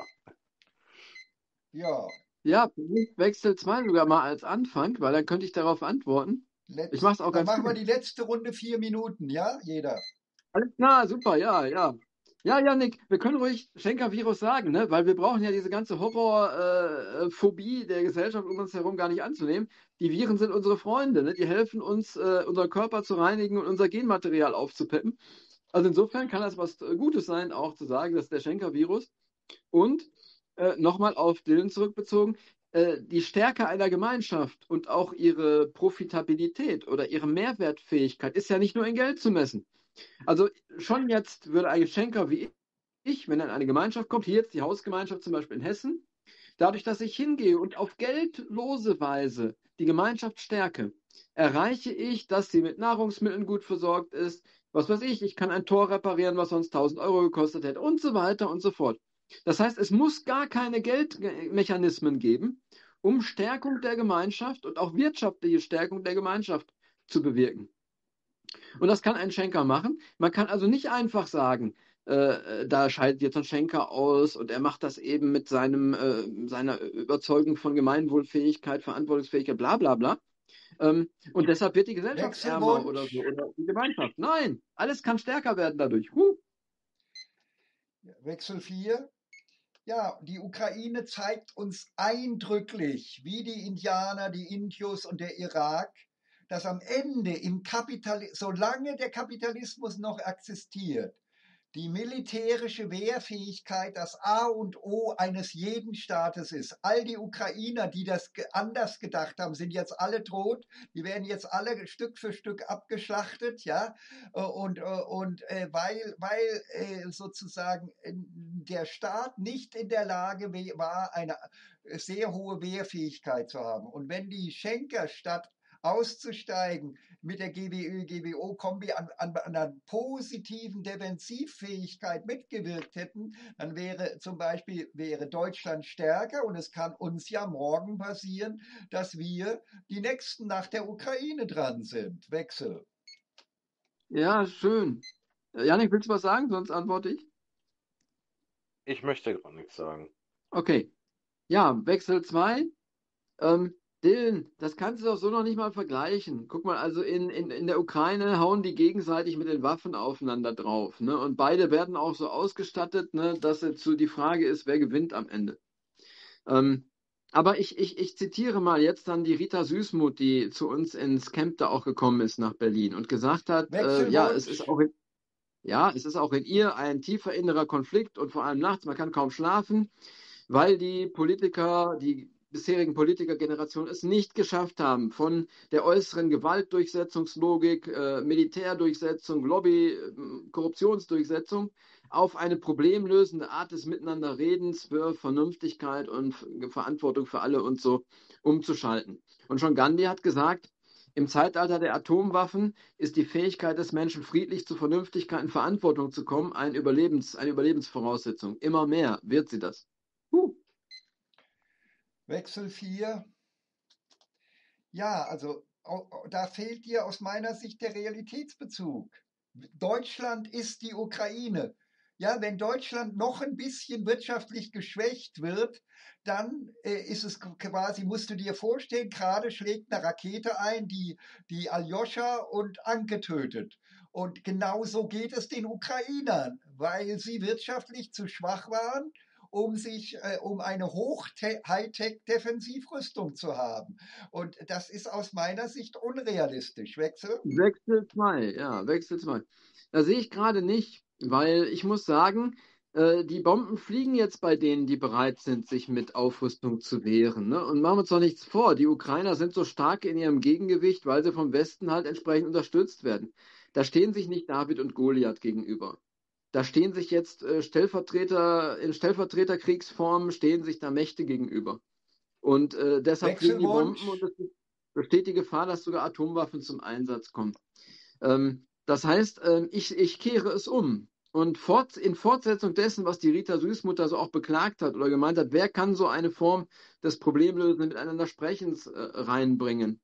Ja, Ja, Wechsel 2 sogar mal als Anfang, weil dann könnte ich darauf antworten. Ich mache es auch dann ganz machen wir kurz. die letzte Runde 4 Minuten, ja, jeder. Alles klar, super, ja, ja. Ja, Janik, wir können ruhig Schenker-Virus sagen, ne? Weil wir brauchen ja diese ganze Horrorphobie der Gesellschaft um uns herum gar nicht anzunehmen. Die Viren sind unsere Freunde, ne? Die helfen uns, unseren Körper zu reinigen und unser Genmaterial aufzupeppen. Also insofern kann das was Gutes sein, auch zu sagen, dass der Schenker-Virus und nochmal auf Dylan zurückbezogen, die Stärke einer Gemeinschaft und auch ihre Profitabilität oder ihre Mehrwertfähigkeit ist ja nicht nur in Geld zu messen. Also schon jetzt würde ein Schenker wie ich, wenn er in eine Gemeinschaft kommt, hier jetzt die Hausgemeinschaft zum Beispiel in Hessen, dadurch, dass ich hingehe und auf geldlose Weise die Gemeinschaft stärke, erreiche ich, dass sie mit Nahrungsmitteln gut versorgt ist. Was weiß ich kann ein Tor reparieren, was sonst 1.000 € gekostet hätte und so weiter und so fort. Das heißt, es muss gar keine Geldmechanismen geben, um Stärkung der Gemeinschaft und auch wirtschaftliche Stärkung der Gemeinschaft zu bewirken. Und das kann ein Schenker machen. Man kann also nicht einfach sagen, da scheidet jetzt ein Schenker aus und er macht das eben mit seiner Überzeugung von Gemeinwohlfähigkeit, Verantwortungsfähigkeit, bla bla bla. Und deshalb wird die Gesellschaft ärmer oder so, Wechselwunsch, oder die Gemeinschaft. Nein, alles kann stärker werden dadurch. Wechsel 4. Ja, die Ukraine zeigt uns eindrücklich, wie die Indianer, die Indios und der Irak, dass am Ende solange der Kapitalismus noch existiert, die militärische Wehrfähigkeit das A und O eines jeden Staates ist. All die Ukrainer, die das anders gedacht haben, sind jetzt alle tot. Die werden jetzt alle Stück für Stück abgeschlachtet, ja. Weil sozusagen der Staat nicht in der Lage war, eine sehr hohe Wehrfähigkeit zu haben. Und wenn die Schenker statt auszusteigen mit der GWO-Kombi an einer positiven Defensivfähigkeit mitgewirkt hätten, dann wäre zum Beispiel Deutschland stärker, und es kann uns ja morgen passieren, dass wir die Nächsten nach der Ukraine dran sind. Wechsel. Ja, schön. Janik, willst du was sagen? Sonst antworte ich. Ich möchte gar nichts sagen. Okay. Ja, Wechsel 2. Dylan, das kannst du doch so noch nicht mal vergleichen. Guck mal, also in der Ukraine hauen die gegenseitig mit den Waffen aufeinander drauf, ne? Und beide werden auch so ausgestattet, ne, dass jetzt so die Frage ist, wer gewinnt am Ende. Aber ich zitiere mal jetzt dann die Rita Süßmuth, die zu uns ins Camp da auch gekommen ist nach Berlin und gesagt hat, ja, es ist auch in ihr ein tiefer innerer Konflikt und vor allem nachts, man kann kaum schlafen, weil die bisherigen Politikergenerationen es nicht geschafft haben, von der äußeren Gewaltdurchsetzungslogik, Militärdurchsetzung, Korruptionsdurchsetzung auf eine problemlösende Art des Miteinanderredens für Vernünftigkeit und Verantwortung für alle und so umzuschalten. Und schon Gandhi hat gesagt, im Zeitalter der Atomwaffen ist die Fähigkeit des Menschen, friedlich zu Vernünftigkeit und Verantwortung zu kommen, eine Überlebensvoraussetzung. Immer mehr wird sie das. Wechsel 4. Ja, also da fehlt dir aus meiner Sicht der Realitätsbezug. Deutschland ist die Ukraine. Ja, wenn Deutschland noch ein bisschen wirtschaftlich geschwächt wird, dann ist es quasi, musst du dir vorstellen, gerade schlägt eine Rakete ein, die Aljoscha und Anke tötet. Und genauso geht es den Ukrainern, weil sie wirtschaftlich zu schwach waren, um eine Hoch-Hightech-Defensivrüstung zu haben. Und das ist aus meiner Sicht unrealistisch. Wechsel? Wechsel 2, ja, Wechsel 2. Da sehe ich gerade nicht, weil ich muss sagen, die Bomben fliegen jetzt bei denen, die bereit sind, sich mit Aufrüstung zu wehren. Ne? Und machen wir uns doch nichts vor, die Ukrainer sind so stark in ihrem Gegengewicht, weil sie vom Westen halt entsprechend unterstützt werden. Da stehen sich nicht David und Goliath gegenüber. Da stehen sich jetzt in Stellvertreterkriegsform stehen sich da Mächte gegenüber. Und deshalb fliegen die Bomben und Wechselwunsch? es besteht die Gefahr, dass sogar Atomwaffen zum Einsatz kommen. Das heißt, ich kehre es um. Und in Fortsetzung dessen, was die Rita Süßmuth so auch beklagt hat oder gemeint hat, wer kann so eine Form des Problemlösenden miteinander Sprechens reinbringen?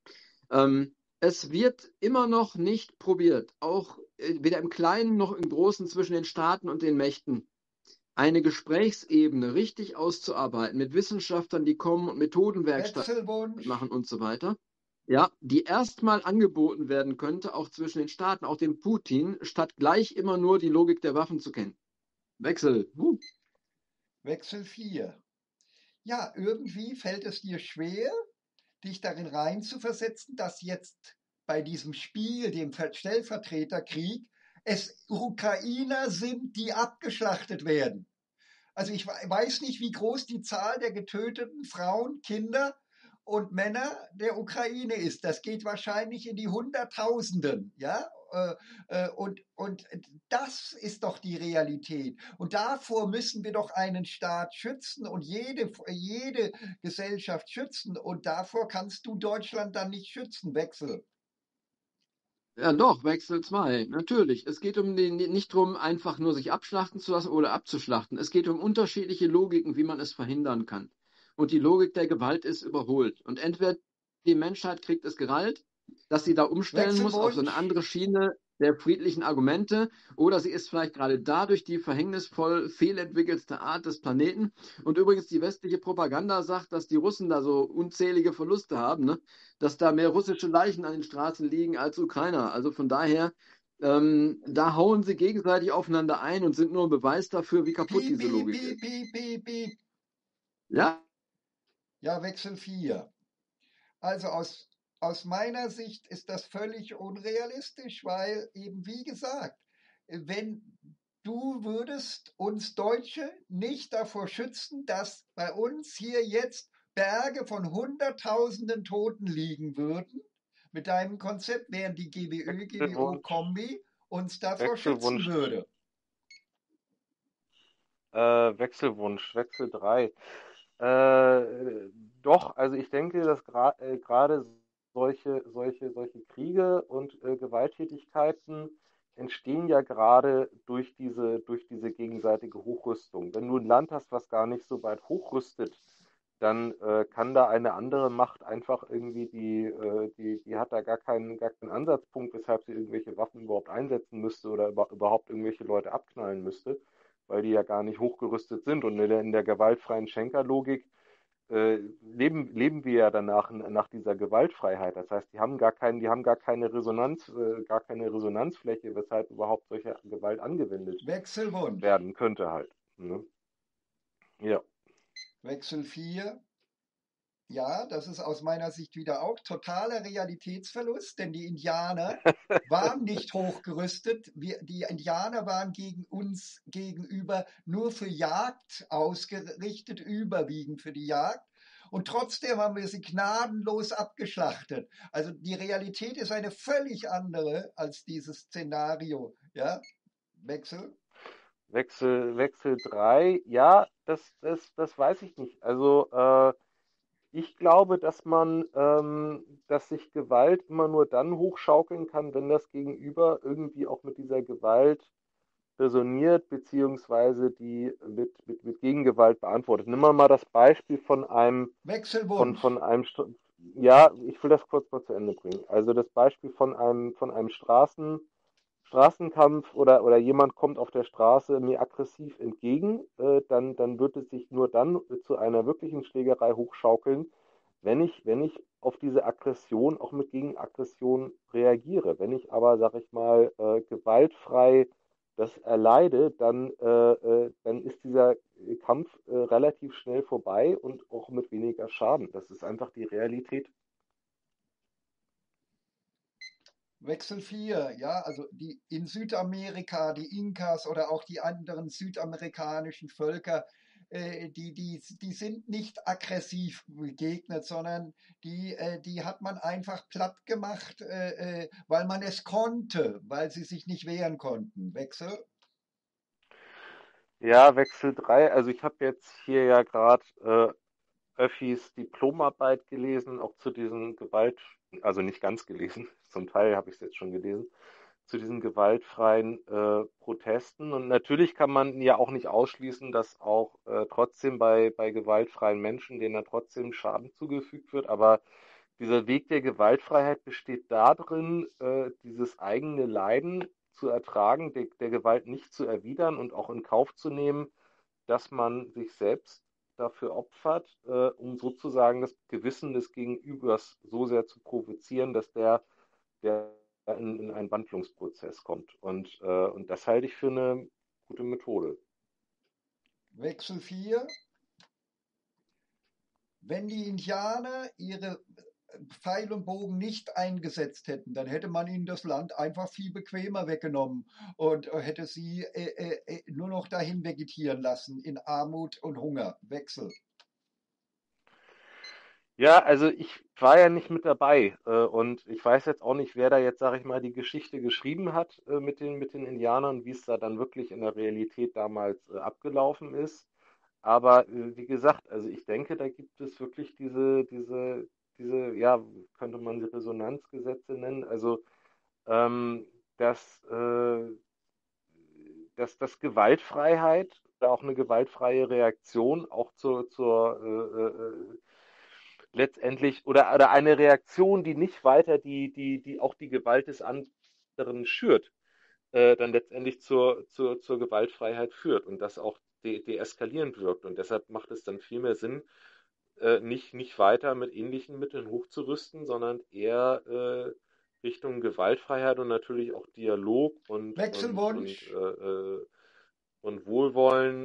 Es wird immer noch nicht probiert, auch weder im Kleinen noch im Großen zwischen den Staaten und den Mächten, eine Gesprächsebene richtig auszuarbeiten mit Wissenschaftlern, die kommen und Methodenwerkstatt Wechselwunsch? machen und so weiter. Ja, die erstmal angeboten werden könnte, auch zwischen den Staaten, auch dem Putin, statt gleich immer nur die Logik der Waffen zu kennen. Wechsel. Wechsel 4. Ja, irgendwie fällt es dir schwer, dich darin reinzuversetzen, dass jetzt bei diesem Spiel, dem Stellvertreterkrieg, es Ukrainer sind, die abgeschlachtet werden. Also ich weiß nicht, wie groß die Zahl der getöteten Frauen, Kinder und Männer der Ukraine ist. Das geht wahrscheinlich in die Hunderttausenden, ja. Und das ist doch die Realität. Und davor müssen wir doch einen Staat schützen und jede Gesellschaft schützen. Und davor kannst du Deutschland dann nicht schützen. Wechsel. Ja, doch, Wechsel 2, natürlich. Es geht nicht darum, einfach nur sich abschlachten zu lassen oder abzuschlachten. Es geht um unterschiedliche Logiken, wie man es verhindern kann. Und die Logik der Gewalt ist überholt. Und entweder die Menschheit kriegt es gerallt, dass sie da umstellen muss auf so eine Wechselwunsch? andere Schiene der friedlichen Argumente, oder sie ist vielleicht gerade dadurch die verhängnisvoll fehlentwickelste Art des Planeten. Und übrigens, die westliche Propaganda sagt, dass die Russen da so unzählige Verluste haben, ne? Dass da mehr russische Leichen an den Straßen liegen als Ukrainer. Also von daher, da hauen sie gegenseitig aufeinander ein und sind nur ein Beweis dafür, wie kaputt Piep, diese piep, Logik piep, ist. piep, piep, piep. Ja, Ja, Wechsel 4. Also aus meiner Sicht ist das völlig unrealistisch, weil eben, wie gesagt, wenn du würdest uns Deutsche nicht davor schützen, dass bei uns hier jetzt Berge von Hunderttausenden Toten liegen würden. Mit deinem Konzept, während die GWÖ, Wechselwunsch, GWO-Kombi uns davor schützen Wechselwunsch, würde. Wechsel 3. Doch, also ich denke, dass gerade solche Kriege und Gewalttätigkeiten entstehen ja gerade durch diese gegenseitige Hochrüstung. Wenn du ein Land hast, was gar nicht so weit hochrüstet, dann kann da eine andere Macht einfach irgendwie, die hat da gar keinen Ansatzpunkt, weshalb sie irgendwelche Waffen überhaupt einsetzen müsste oder überhaupt irgendwelche Leute abknallen müsste, weil die ja gar nicht hochgerüstet sind. Und in der gewaltfreien Schenkerlogik leben wir ja danach nach dieser Gewaltfreiheit. Das heißt, die haben gar keine Resonanzfläche, weshalb überhaupt solche Gewalt angewendet Wechselwunsch. werden könnte halt. Ne? Ja. Wechsel 4. Ja, das ist aus meiner Sicht wieder auch totaler Realitätsverlust, denn die Indianer waren nicht hochgerüstet. Die Indianer waren gegen uns gegenüber nur für Jagd ausgerichtet, überwiegend für die Jagd. Und trotzdem haben wir sie gnadenlos abgeschlachtet. Also die Realität ist eine völlig andere als dieses Szenario. Ja, Wechsel. Wechsel 3, ja, das weiß ich nicht. Also ich glaube, dass sich Gewalt immer nur dann hochschaukeln kann, wenn das Gegenüber irgendwie auch mit dieser Gewalt resoniert, beziehungsweise die mit Gegengewalt beantwortet. Nimm mal das Beispiel Wechselwunsch. von einem, ja, ich will das kurz mal zu Ende bringen. Also das Beispiel von einem Straßenkampf oder jemand kommt auf der Straße mir aggressiv entgegen, dann wird es sich nur dann zu einer wirklichen Schlägerei hochschaukeln, wenn ich auf diese Aggression auch mit Gegenaggression reagiere. Wenn ich aber, sag ich mal, gewaltfrei das erleide, dann ist dieser Kampf relativ schnell vorbei und auch mit weniger Schaden. Das ist einfach die Realität. Wechsel 4, ja, also die in Südamerika, die Inkas oder auch die anderen südamerikanischen Völker, die sind nicht aggressiv begegnet, sondern die hat man einfach platt gemacht, weil man es konnte, weil sie sich nicht wehren konnten. Wechsel? Ja, Wechsel 3. Also ich habe jetzt hier ja gerade Öffis Diplomarbeit gelesen, auch zu diesen also nicht ganz gelesen, zum Teil habe ich es jetzt schon gelesen, zu diesen gewaltfreien Protesten. Und natürlich kann man ja auch nicht ausschließen, dass auch trotzdem bei gewaltfreien Menschen, denen da trotzdem Schaden zugefügt wird. Aber dieser Weg der Gewaltfreiheit besteht darin, dieses eigene Leiden zu ertragen, der Gewalt nicht zu erwidern und auch in Kauf zu nehmen, dass man sich selbst dafür opfert, um sozusagen das Gewissen des Gegenübers so sehr zu provozieren, dass der in einen Wandlungsprozess kommt. Und das halte ich für eine gute Methode. Wechsel 4. Wenn die Indianer ihre Pfeil und Bogen nicht eingesetzt hätten, dann hätte man ihnen das Land einfach viel bequemer weggenommen und hätte sie nur noch dahin vegetieren lassen in Armut und Hunger. Wechsel. Ja, also ich war ja nicht mit dabei und ich weiß jetzt auch nicht, wer da jetzt, sage ich mal, die Geschichte geschrieben hat mit den Indianern, wie es da dann wirklich in der Realität damals abgelaufen ist. Aber wie gesagt, also ich denke, da gibt es wirklich ja, könnte man sie Resonanzgesetze nennen, also ähm, dass, dass Gewaltfreiheit oder auch eine gewaltfreie Reaktion auch letztendlich oder eine Reaktion, die nicht weiter die auch die Gewalt des anderen schürt, dann letztendlich zur Gewaltfreiheit führt und das auch deeskalierend wirkt. Und deshalb macht es dann viel mehr Sinn, nicht weiter mit ähnlichen Mitteln hochzurüsten, sondern eher Richtung Gewaltfreiheit und natürlich auch Dialog Wechselwunsch. und Wohlwollen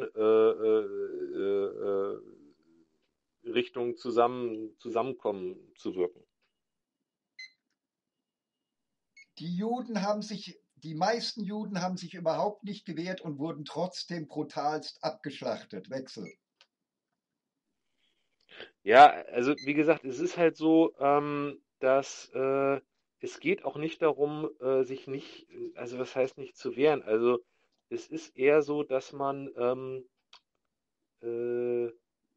Richtung Zusammenkommen zu wirken. Die Juden haben sich die meisten Juden haben sich überhaupt nicht gewehrt und wurden trotzdem brutalst abgeschlachtet. Wechsel. Ja, also wie gesagt, es ist halt so, dass es geht auch nicht darum, sich nicht, also was heißt nicht zu wehren? Also es ist eher so, dass man, äh,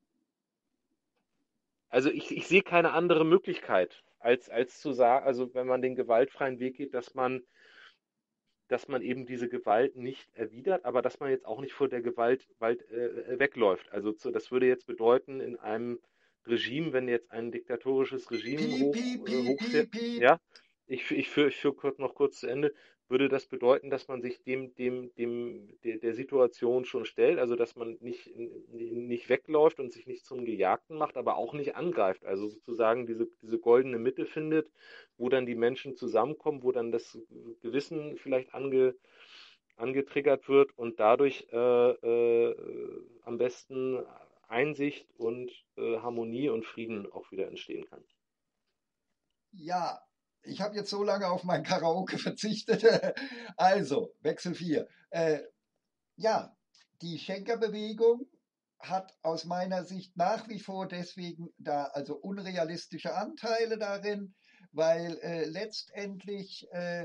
also ich sehe keine andere Möglichkeit, als zu sagen, also wenn man den gewaltfreien Weg geht, dass man eben diese Gewalt nicht erwidert, aber dass man jetzt auch nicht vor der Gewalt wegläuft. Also das würde jetzt bedeuten, in einem Regime, wenn jetzt ein diktatorisches Regime Piep, piep, piep, hochfährt, piep, piep. ja, ich führe noch kurz zu Ende, würde das bedeuten, dass man sich der Situation schon stellt, also dass man nicht wegläuft und sich nicht zum Gejagten macht, aber auch nicht angreift. Also sozusagen diese goldene Mitte findet, wo dann die Menschen zusammenkommen, wo dann das Gewissen vielleicht angetriggert wird und dadurch am besten Einsicht und Harmonie und Frieden auch wieder entstehen kann. Ja, ich habe jetzt so lange auf mein Karaoke verzichtet. Also, Wechsel 4. Ja, die Schenkerbewegung hat aus meiner Sicht nach wie vor deswegen da also unrealistische Anteile darin, weil letztendlich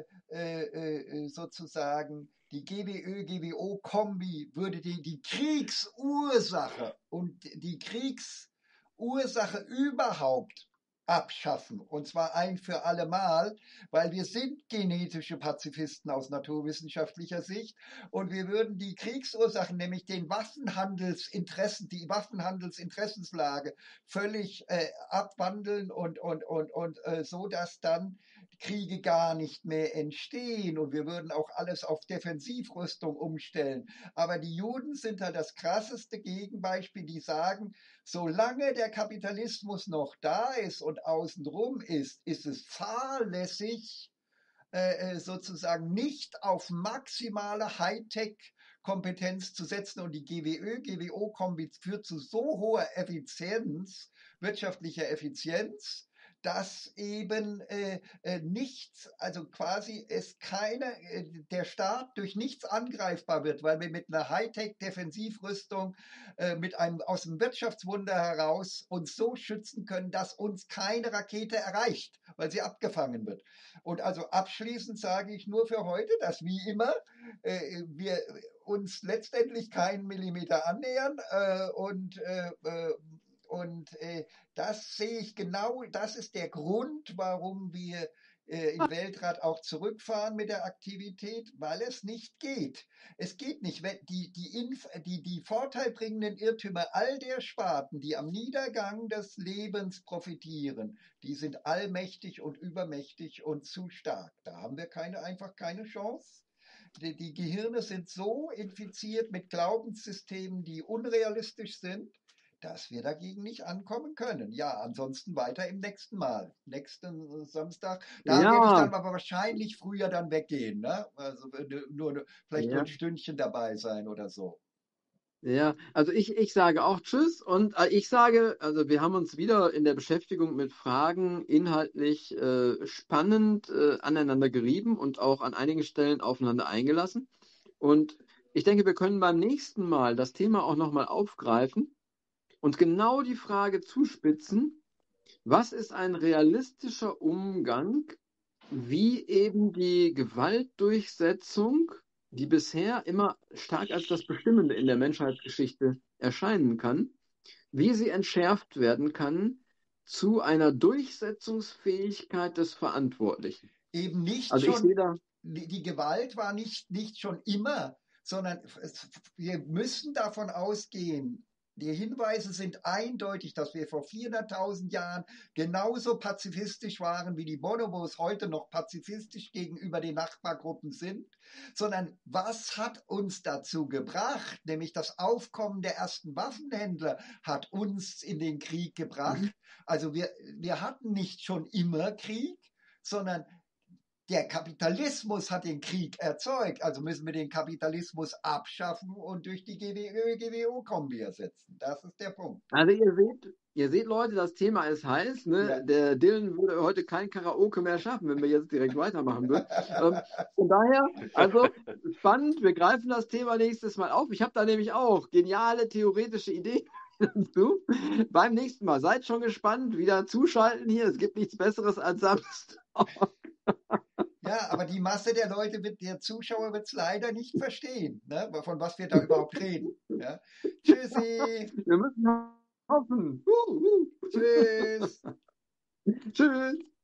sozusagen die GWÖ-GWO-Kombi würde die Kriegsursache und die Kriegsursache überhaupt abschaffen. Und zwar ein für alle Mal, weil wir sind genetische Pazifisten aus naturwissenschaftlicher Sicht und wir würden die Kriegsursachen, nämlich die Waffenhandelsinteressenslage völlig abwandeln und so, dass dann Kriege gar nicht mehr entstehen und wir würden auch alles auf Defensivrüstung umstellen. Aber die Juden sind da das krasseste Gegenbeispiel, die sagen, solange der Kapitalismus noch da ist und außenrum ist es fahrlässig, sozusagen nicht auf maximale Hightech-Kompetenz zu setzen und die GWO-Kombi führt zu so hoher Effizienz, wirtschaftlicher Effizienz, dass eben nichts, also quasi der Staat durch nichts angreifbar wird, weil wir mit einer Hightech-Defensivrüstung mit einem aus dem Wirtschaftswunder heraus uns so schützen können, dass uns keine Rakete erreicht, weil sie abgefangen wird. Und also abschließend sage ich nur für heute, dass wie immer wir uns letztendlich keinen Millimeter annähern und das sehe ich genau, das ist der Grund, warum wir im Weltrat auch zurückfahren mit der Aktivität, weil es nicht geht. Es geht nicht. Die vorteilbringenden Irrtümer all der Sparten, die am Niedergang des Lebens profitieren, die sind allmächtig und übermächtig und zu stark. Da haben wir einfach keine Chance. Die Gehirne sind so infiziert mit Glaubenssystemen, die unrealistisch sind, dass wir dagegen nicht ankommen können. Ja, ansonsten weiter im nächsten Mal. Nächsten Samstag. Da werde ich Ja, dann aber wahrscheinlich früher dann weggehen. Ne? Also vielleicht nur ja, ein Stündchen dabei sein oder so. ja. Also ich sage auch Tschüss und ich sage, also wir haben uns wieder in der Beschäftigung mit Fragen inhaltlich spannend aneinander gerieben und auch an einigen Stellen aufeinander eingelassen. Und ich denke, wir können beim nächsten Mal das Thema auch nochmal aufgreifen und genau die Frage zuspitzen, was ist ein realistischer Umgang, wie eben die Gewaltdurchsetzung, die bisher immer stark als das Bestimmende in der Menschheitsgeschichte erscheinen kann, wie sie entschärft werden kann zu einer Durchsetzungsfähigkeit des Verantwortlichen. Eben nicht Also ich schon, sehe da, die Gewalt war nicht schon immer, sondern wir müssen davon ausgehen, die Hinweise sind eindeutig, dass wir vor 400.000 Jahren genauso pazifistisch waren, wie die Bonobos heute noch pazifistisch gegenüber den Nachbargruppen sind, sondern was hat uns dazu gebracht? Nämlich das Aufkommen der ersten Waffenhändler hat uns in den Krieg gebracht. Also wir hatten nicht schon immer Krieg, sondern der Kapitalismus hat den Krieg erzeugt, also müssen wir den Kapitalismus abschaffen und durch die GWO-Kombi ersetzen. Das ist der Punkt. also ihr seht, ihr seht, Leute, das Thema ist heiß. Ne? Ja. Der Dylan würde heute kein Karaoke mehr schaffen, wenn wir jetzt direkt weitermachen würden. Von daher, also spannend, wir greifen das Thema nächstes Mal auf. Ich habe da nämlich auch geniale theoretische Ideen dazu. Beim nächsten Mal. Seid schon gespannt, wieder zuschalten hier. Es gibt nichts Besseres als Samstag. Ja, aber die Masse der Leute, der Zuschauer wird es leider nicht verstehen, ne, von was wir da überhaupt reden. Ja. Tschüssi. Wir müssen hoffen. Tschüss. Tschüss.